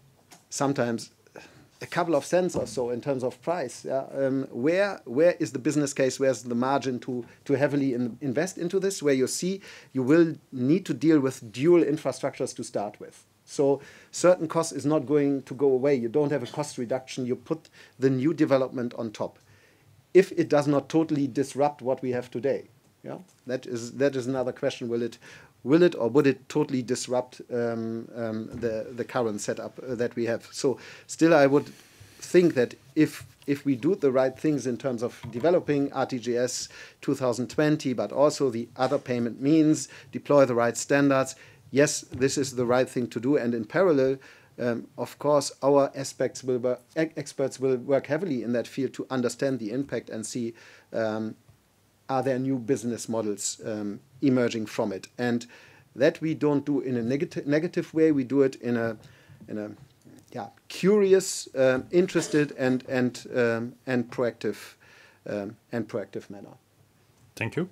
sometimes a couple of cents or so in terms of price, yeah, um, where where is the business case? Where's the margin to to heavily in, invest into this? Where you see you will need to deal with dual infrastructures to start with. So certain cost is not going to go away. You don't have a cost reduction. You put the new development on top. If it does not totally disrupt what we have today, yeah, that is that is another question. Will it? Will it or would it totally disrupt um, um, the, the current setup uh, that we have? So still I would think that if, if we do the right things in terms of developing R T G S two thousand twenty, but also the other payment means, deploy the right standards, yes, this is the right thing to do. And in parallel, um, of course, our aspects will work, experts will work heavily in that field to understand the impact and see um, are there new business models um, emerging from it? And that we don't do in a negative negative way. We do it in a in a yeah curious, um, interested, and and um, and proactive um, and proactive manner. Thank you.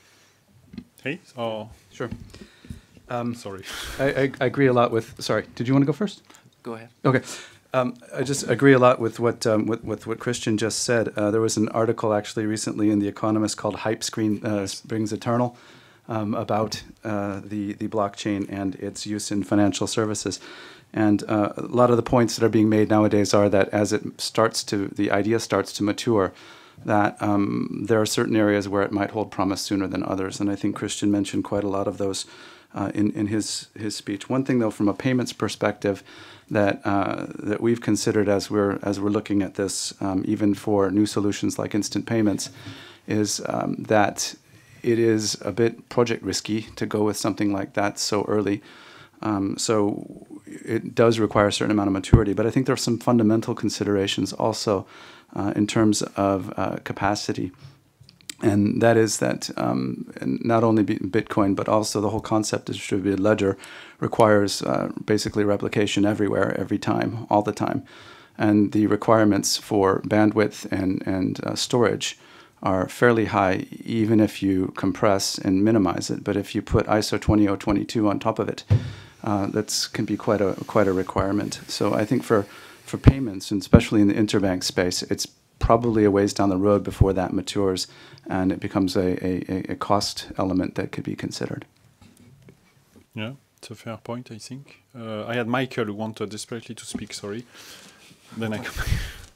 Hey, oh, Sure. Um, sorry. I, I, I agree a lot with. Sorry, did you want to go first? Go ahead. Okay. Um, I just agree a lot with what um, with, with what Christian just said. Uh, there was an article actually recently in The Economist called "Hype Screen uh, Springs Eternal" um, about uh, the the blockchain and its use in financial services. And uh, a lot of the points that are being made nowadays are that as it starts to the idea starts to mature, that um, there are certain areas where it might hold promise sooner than others. And I think Christian mentioned quite a lot of those uh, in in his his speech. One thing though, from a payments perspective, that uh, that we've considered as we're as we're looking at this, um, even for new solutions like instant payments, is um, that it is a bit project risky to go with something like that so early. Um, so it does require a certain amount of maturity. But I think there are some fundamental considerations also uh, in terms of uh, capacity. And that is that um, not only Bitcoin, but also the whole concept of distributed ledger requires uh, basically replication everywhere, every time, all the time. And the requirements for bandwidth and, and uh, storage are fairly high, even if you compress and minimize it. But if you put I S O twenty oh twenty-two on top of it, uh, that can be quite a quite a requirement. So I think for, for payments, and especially in the interbank space, it's probably a ways down the road before that matures and it becomes a, a, a cost element that could be considered. Yeah, it's a fair point, I think. Uh, I had Michael who wanted desperately to speak, sorry. Then I come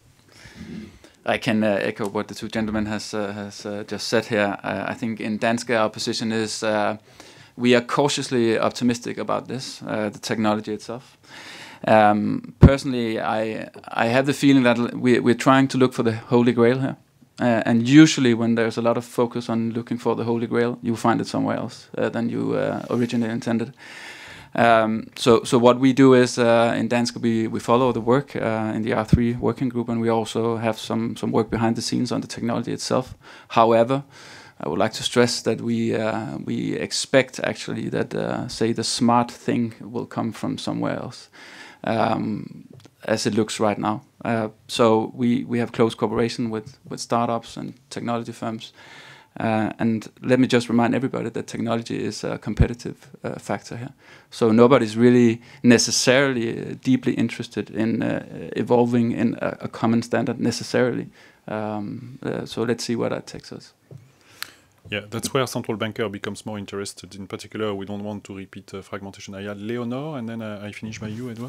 I can uh, echo what the two gentlemen has uh, has uh, just said here. Uh, I think in Danske our position is uh, we are cautiously optimistic about this, uh, the technology itself. Um, personally, I I have the feeling that we, we're trying to look for the Holy Grail here. Uh, and usually when there's a lot of focus on looking for the Holy Grail, you find it somewhere else uh, than you uh, originally intended. Um, so, so what we do is uh, in Danske we, we follow the work uh, in the R three working group, and we also have some some work behind the scenes on the technology itself. However, I would like to stress that we uh, we expect actually that uh, say the smart thing will come from somewhere else, um, as it looks right now. Uh, so we we have close cooperation with with startups and technology firms. Uh, and let me just remind everybody that technology is a competitive uh, factor here. So nobody's really necessarily uh, deeply interested in uh, evolving in a, a common standard necessarily. Um, uh, so let's see where that takes us. Yeah, that's where central banker becomes more interested. In particular, we don't want to repeat uh, fragmentation. I had Leonor, and then uh, I finish by you, Edouard.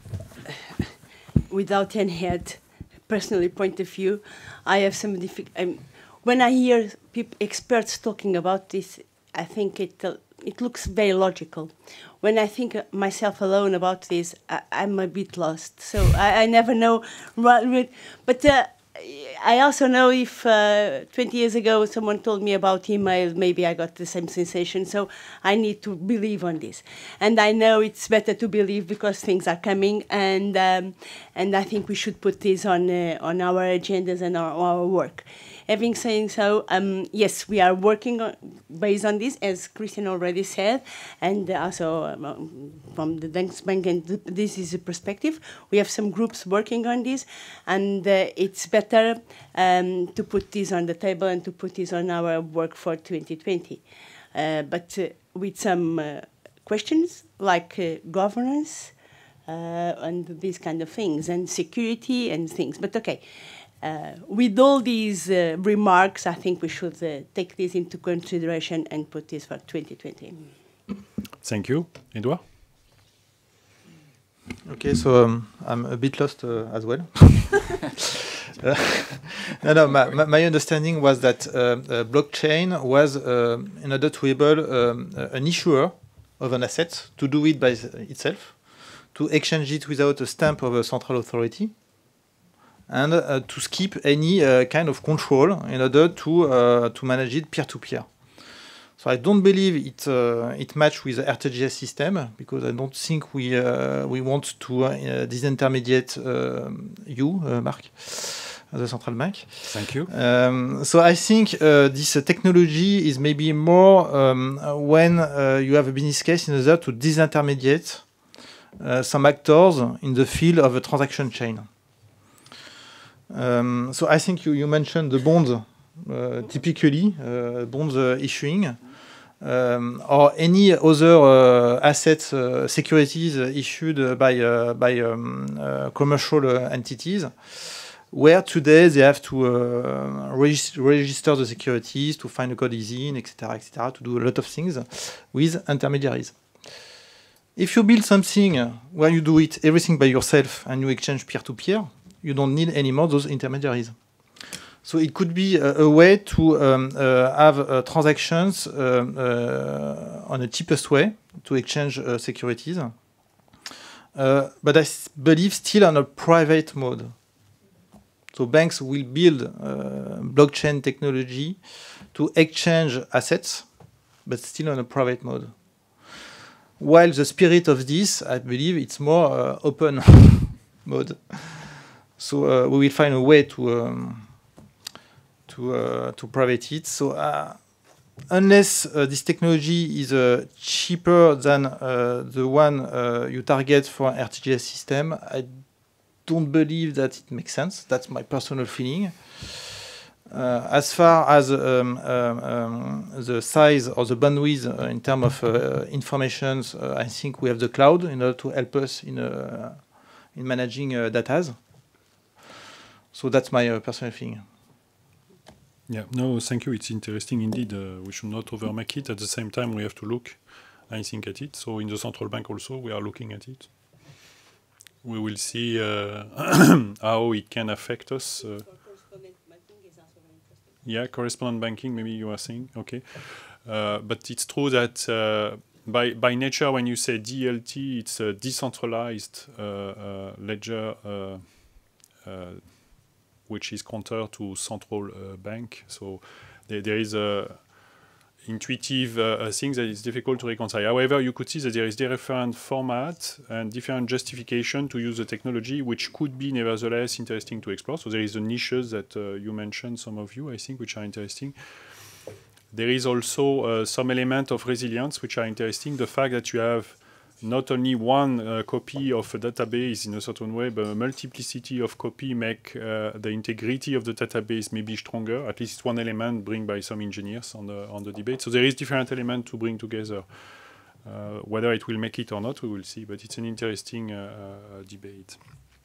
Without any head, personally point of view, I have some difficulty. When I hear people, experts talking about this, I think it uh, it looks very logical. When I think myself alone about this, I, I'm a bit lost. So I, I never know. But uh, I also know if uh, twenty years ago someone told me about email, maybe I got the same sensation. So I need to believe on this. And I know it's better to believe because things are coming. And um, and I think we should put this on, uh, on our agendas and our, our work. Having said so, um, yes, we are working on, based on this, as Christian already said, and also um, from the Danske Bank, and th this is a perspective. We have some groups working on this, and uh, it's better um, to put this on the table and to put this on our work for twenty twenty. Uh, but uh, with some uh, questions like uh, governance uh, and these kind of things, and security and things. But okay. Uh, with all these uh, remarks, I think we should uh, take this into consideration and put this for twenty twenty. Thank you. Edouard? Okay, so um, I'm a bit lost uh, as well. uh, no, no, my, my understanding was that uh, uh, blockchain was, uh, in order to enable um, an issuer of an asset to do it by itself, to exchange it without a stamp of a central authority, and uh, to skip any uh, kind of control in order to uh, to manage it peer-to-peer. So I don't believe it uh, it match with the R T G S system, because I don't think we uh, we want to uh, disintermediate uh, you, uh, Marc, the central bank. Thank you. Um, so I think uh, this uh, technology is maybe more um, when uh, you have a business case in order to disintermediate uh, some actors in the field of a transaction chain. Um, so I think you, you mentioned the bonds, uh, typically uh, bonds uh, issuing, um, or any other uh, assets, uh, securities uh, issued uh, by uh, by um, uh, commercial uh, entities, where today they have to uh, regist register the securities, to find a code easy, et cetera, et cetera, to do a lot of things with intermediaries. If you build something where you do it everything by yourself and you exchange peer-to-peer, you don't need anymore those intermediaries. So it could be a, a way to um, uh, have uh, transactions uh, uh, on the cheapest way to exchange uh, securities. Uh, but I believe still on a private mode. So banks will build uh, blockchain technology to exchange assets, but still on a private mode. while the spirit of this, I believe, it's more uh, open mode. So uh, we will find a way to um, to uh, to private it. So uh, unless uh, this technology is uh, cheaper than uh, the one uh, you target for an R T G S system, I don't believe that it makes sense. That's my personal feeling. Uh, as far as um, um, um, the size or the bandwidth uh, in terms of uh, information, uh, I think we have the cloud in order to help us in uh, in managing uh, data. So that's my uh, personal feeling. Yeah, no, thank you. It's interesting indeed. Uh, we should not overmake it. At the same time, we have to look, I think, at it. So in the central bank also, we are looking at it. We will see uh, how it can affect us. Uh, yeah, correspondent banking, maybe you are saying. Okay. Uh, but it's true that uh, by, by nature, when you say D L T, it's a decentralized uh, uh, ledger uh, uh, which is counter to central uh, bank. So there, there is a intuitive uh, thing that is difficult to reconcile. However, you could see that there is different format and different justification to use the technology, which could be nevertheless interesting to explore. So there is the niches that uh, you mentioned, some of you, I think, which are interesting. There is also uh, some element of resilience, which are interesting. The fact that you have not only one uh, copy of a database in a certain way, but a multiplicity of copy make uh, the integrity of the database maybe stronger. At least one element bring by some engineers on the on the debate. So there is different element to bring together. Uh, whether it will make it or not, we will see. But it's an interesting uh, uh, debate.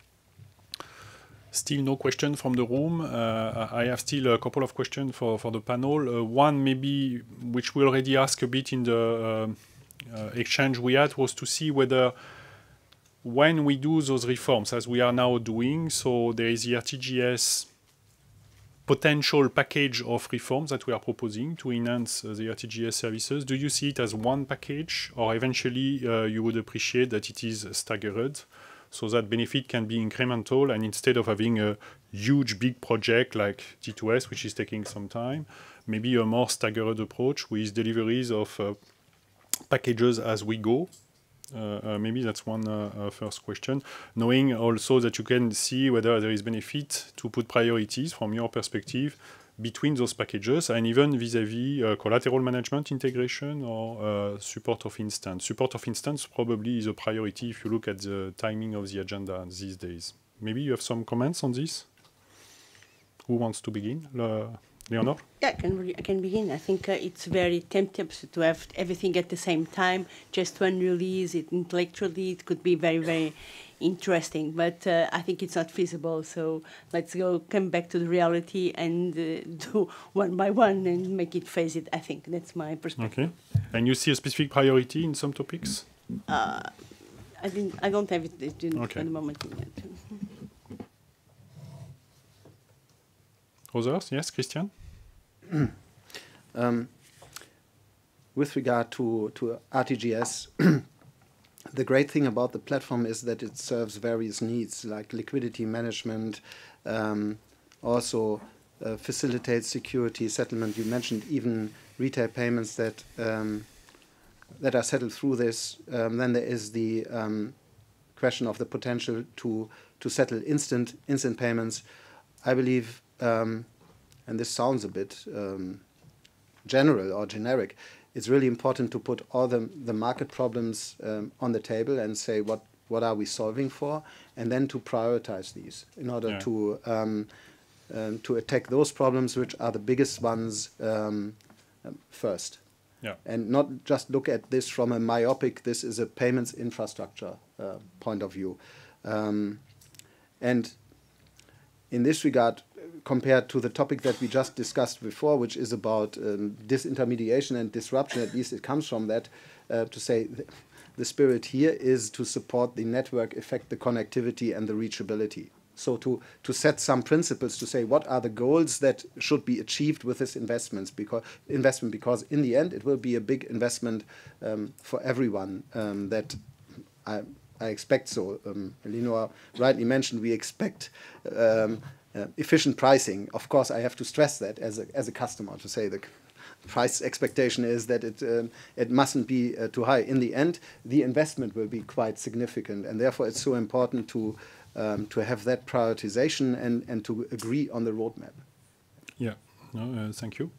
Still no question from the room. Uh, I have still a couple of questions for for the panel. Uh, one maybe which we already asked a bit in the. Uh, Uh, exchange we had was to see whether when we do those reforms, as we are now doing, so there is the R T G S potential package of reforms that we are proposing to enhance uh, the R T G S services. Do you see it as one package, or eventually uh, you would appreciate that it is staggered, so that benefit can be incremental, and instead of having a huge big project like T two S, which is taking some time, maybe a more staggered approach with deliveries of uh, packages as we go? Uh, uh, maybe that's one uh, uh, first question. Knowing also that you can see whether there is benefit to put priorities from your perspective between those packages, and even vis-à-vis uh, collateral management integration or uh, support of instance. Support of instance probably is a priority if you look at the timing of the agenda these days. Maybe you have some comments on this? Who wants to begin? Le Leonor? Yeah, I can, I can begin. I think uh, it's very tempting to have everything at the same time. Just one release, it intellectually, it could be very, very interesting. But uh, I think it's not feasible. So let's go, come back to the reality and uh, do one by one and make it phase it. I think that's my perspective. Okay. And you see a specific priority in some topics? Uh, I think I don't have it okay. at the moment. Others? Yes, Christian? um, with regard to, to R T G S, the great thing about the platform is that it serves various needs, like liquidity management, um, also uh, facilitates security settlement. You mentioned even retail payments that um, that are settled through this. Um, then there is the um, question of the potential to to settle instant instant payments. I believe. Um, and this sounds a bit um, general or generic, it's really important to put all the, the market problems um, on the table and say what, what are we solving for, and then to prioritize these in order yeah. to, um, um, to attack those problems which are the biggest ones um, um, first. Yeah. And not just look at this from a myopic, this is a payments infrastructure uh, point of view. Um, and in this regard, compared to the topic that we just discussed before, which is about um, disintermediation and disruption, at least it comes from that, uh, to say th the spirit here is to support the network effect, the connectivity and the reachability. So to, to set some principles to say what are the goals that should be achieved with this investments because, investment, because in the end it will be a big investment um, for everyone um, that I, I expect so. Um, Leonor rightly mentioned we expect um, Uh, efficient pricing. Of course, I have to stress that as a, as a customer to say the, price expectation is that it um, it mustn't be uh, too high. In the end, the investment will be quite significant, and therefore it's so important to um, to have that prioritization and and to agree on the roadmap. Yeah. No. Uh, thank you.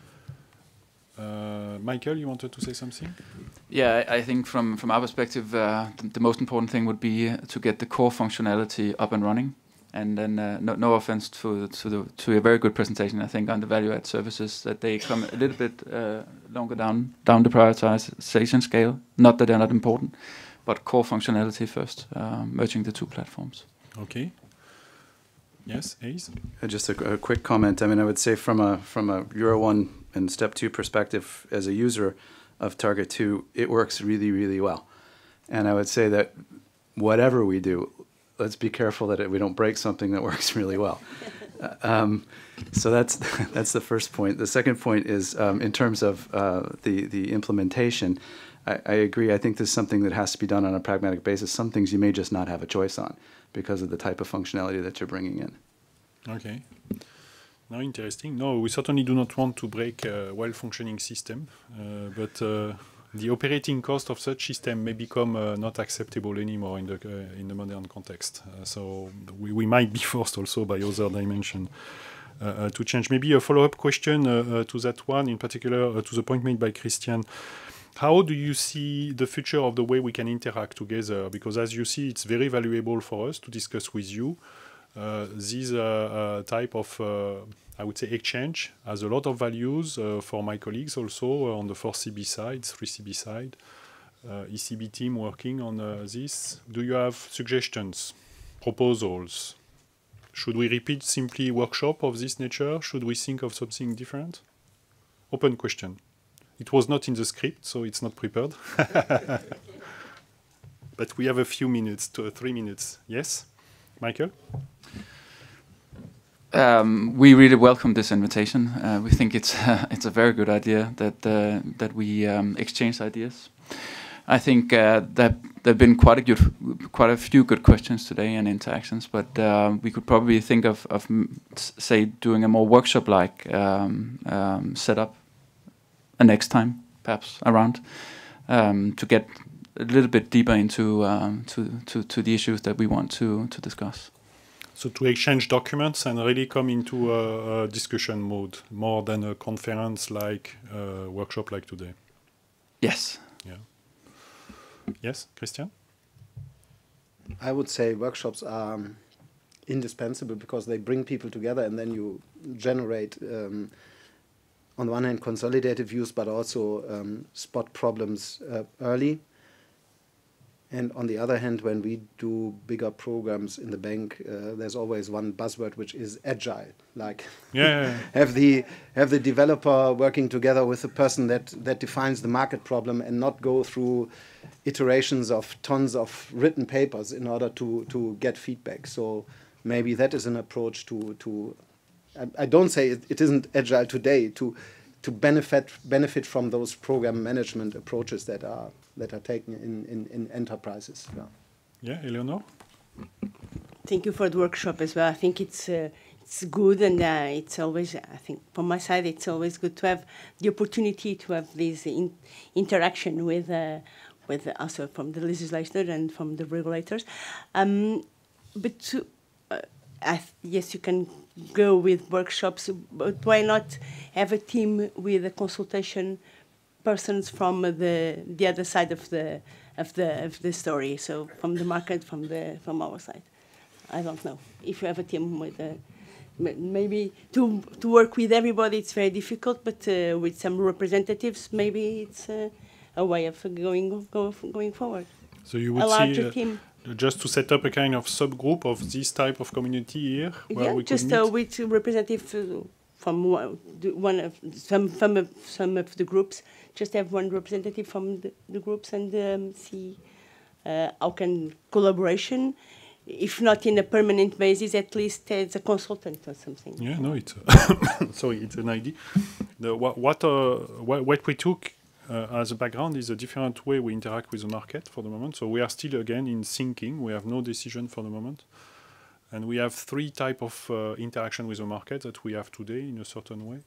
Uh, Michael, you wanted to say something? Yeah, I, I think from from our perspective, uh, the, the most important thing would be uh, to get the core functionality up and running. And then, uh, no, no offense to to the to a very good presentation, I think on the value-add services, that they come a little bit uh, longer down down the prioritization scale. Not that they're not important, but core functionality first, uh, merging the two platforms. Okay. Yes, Ace? Uh, Just a, a quick comment. I mean, I would say from a from a Euro one and Step two perspective, as a user of Target two, it works really, really well. And I would say that whatever we do, let's be careful that it, we don't break something that works really well. Uh, um, so that's that's the first point. The second point is um, in terms of uh, the the implementation. I, I agree. I think this is something that has to be done on a pragmatic basis. Some things you may just not have a choice on because of the type of functionality that you're bringing in. Okay. No, interesting. No, we certainly do not want to break a well-functioning system, uh, but uh, the operating cost of such system may become uh, not acceptable anymore in the uh, in the modern context. Uh, so we, we might be forced also by other dimension uh, uh, to change. Maybe a follow-up question uh, uh, to that one, in particular uh, to the point made by Christian. How do you see the future of the way we can interact together? Because as you see, it's very valuable for us to discuss with you. Uh, this uh, uh, type of, uh, I would say, exchange has a lot of values uh, for my colleagues also uh, on the four C B side, three C B side, uh, E C B team working on uh, this. Do you have suggestions, proposals? Should we repeat simply workshop of this nature? Should we think of something different? Open question. It was not in the script, so it's not prepared. But we have a few minutes, to three minutes. Yes, Michael? Um, we really welcome this invitation. Uh, we think it's uh, it's a very good idea that uh, that we um, exchange ideas. I think uh, that there've been quite a good, quite a few good questions today and interactions. But uh, we could probably think of, of say, doing a more workshop-like um, um, setup a next time, perhaps around, um, to get a little bit deeper into um, to, to to the issues that we want to to discuss. So to exchange documents and really come into a, a discussion mode, more than a conference-like uh, workshop like today. Yes. Yeah. Yes, Christian? I would say workshops are um, indispensable because they bring people together and then you generate, um, on the one hand, consolidated views, but also um, spot problems uh, early. And on the other hand, when we do bigger programs in the bank, uh, there's always one buzzword, which is agile. Like, yeah, yeah, yeah. have the have the developer working together with the person that that defines the market problem, and not go through iterations of tons of written papers in order to to get feedback. So maybe that is an approach to to. I, I don't say it, it isn't agile today to to benefit benefit from those program management approaches that are. that are taken in, in, in enterprises. Yeah. Yeah, Leonor? Thank you for the workshop as well. I think it's uh, it's good, and uh, it's always, I think, from my side, it's always good to have the opportunity to have this in interaction with uh, with also from the legislator and from the regulators. Um, but to, uh, I yes, you can go with workshops, but why not have a team with a consultation persons from the the other side of the of the of the story, so from the market, from the from our side. I don't know if you have a team with a, maybe to to work with everybody. It's very difficult, but uh, with some representatives, maybe it's uh, a way of going go, going forward. So you would a larger see uh, team. Just to set up a kind of subgroup of this type of community here, where Yeah, we just could uh, meet? with representatives uh, from one, one of some some of some of the groups. Just have one representative from the, the groups and um, see uh, how can collaboration, if not in a permanent basis, at least as a consultant or something. Yeah, no, it's uh, sorry, it's an idea. The, what what, uh, what what we took uh, as a background is a different way we interact with the market for the moment. So we are still again in thinking. We have no decision for the moment, and we have three type of uh, interaction with the market that we have today in a certain way.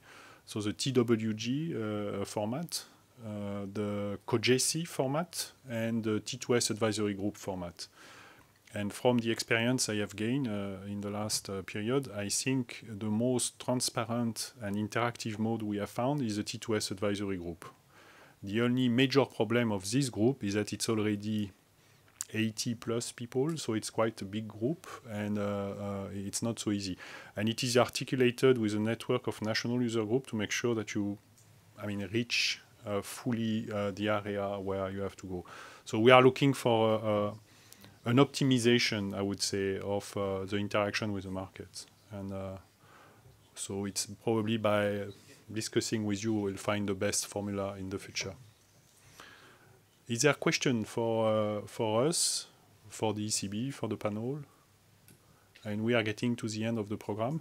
So the T W G uh, format, uh, the COGESI format, and the T two S advisory group format. And from the experience I have gained uh, in the last uh, period, I think the most transparent and interactive mode we have found is the T two S advisory group. The only major problem of this group is that it's already eighty plus people, so it's quite a big group, and uh, uh, it's not so easy. And it is articulated with a network of national user group to make sure that you, I mean, reach uh, fully uh, the area where you have to go. So we are looking for uh, uh, an optimization, I would say, of uh, the interaction with the markets. And uh, so it's probably by discussing with you, we'll find the best formula in the future. Is there a question for, uh, for us, for the E C B, for the panel? And we are getting to the end of the program.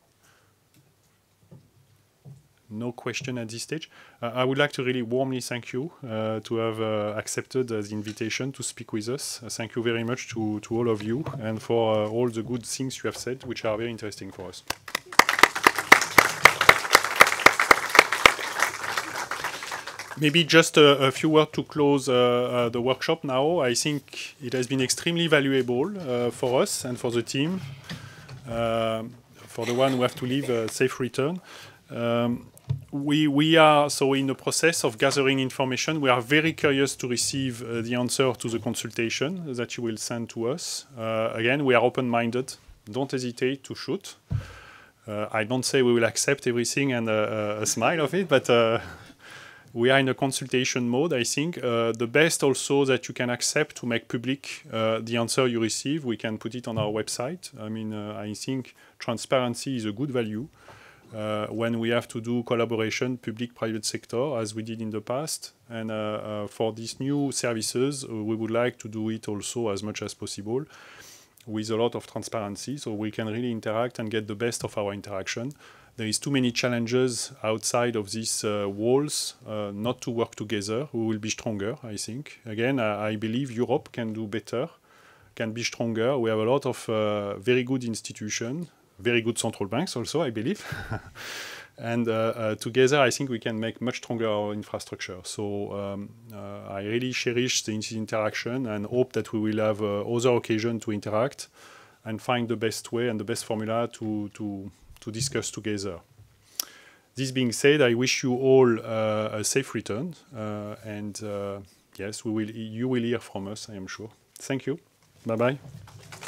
No question at this stage. Uh, I would like to really warmly thank you uh, to have uh, accepted uh, the invitation to speak with us. Uh, thank you very much to, to all of you and for uh, all the good things you have said, which are very interesting for us. Maybe just a, a few words to close uh, uh, the workshop now. I think it has been extremely valuable uh, for us and for the team. Uh, for the one who have to leave, a safe return. Um, We, we are, so in the process of gathering information, we are very curious to receive uh, the answer to the consultation that you will send to us. Uh, again, we are open-minded. Don't hesitate to shoot. Uh, I don't say we will accept everything and uh, a smile of it, but uh, we are in a consultation mode, I think. Uh, the best also that you can accept to make public uh, the answer you receive, we can put it on our website. I mean, uh, I think transparency is a good value. Uh, when we have to do collaboration, public-private sector, as we did in the past. And uh, uh, for these new services, uh, we would like to do it also as much as possible with a lot of transparency, so we can really interact and get the best of our interaction. There is too many challenges outside of these uh, walls uh, not to work together. We will be stronger, I think. Again, I, I believe Europe can do better, can be stronger. We have a lot of uh, very good institutions, very good central banks also, I believe. And uh, uh, together, I think we can make much stronger our infrastructure. So um, uh, I really cherish the interaction and hope that we will have uh, other occasions to interact and find the best way and the best formula to, to, to discuss together. This being said, I wish you all uh, a safe return. Uh, and uh, yes, we will, you will hear from us, I am sure. Thank you. Bye-bye.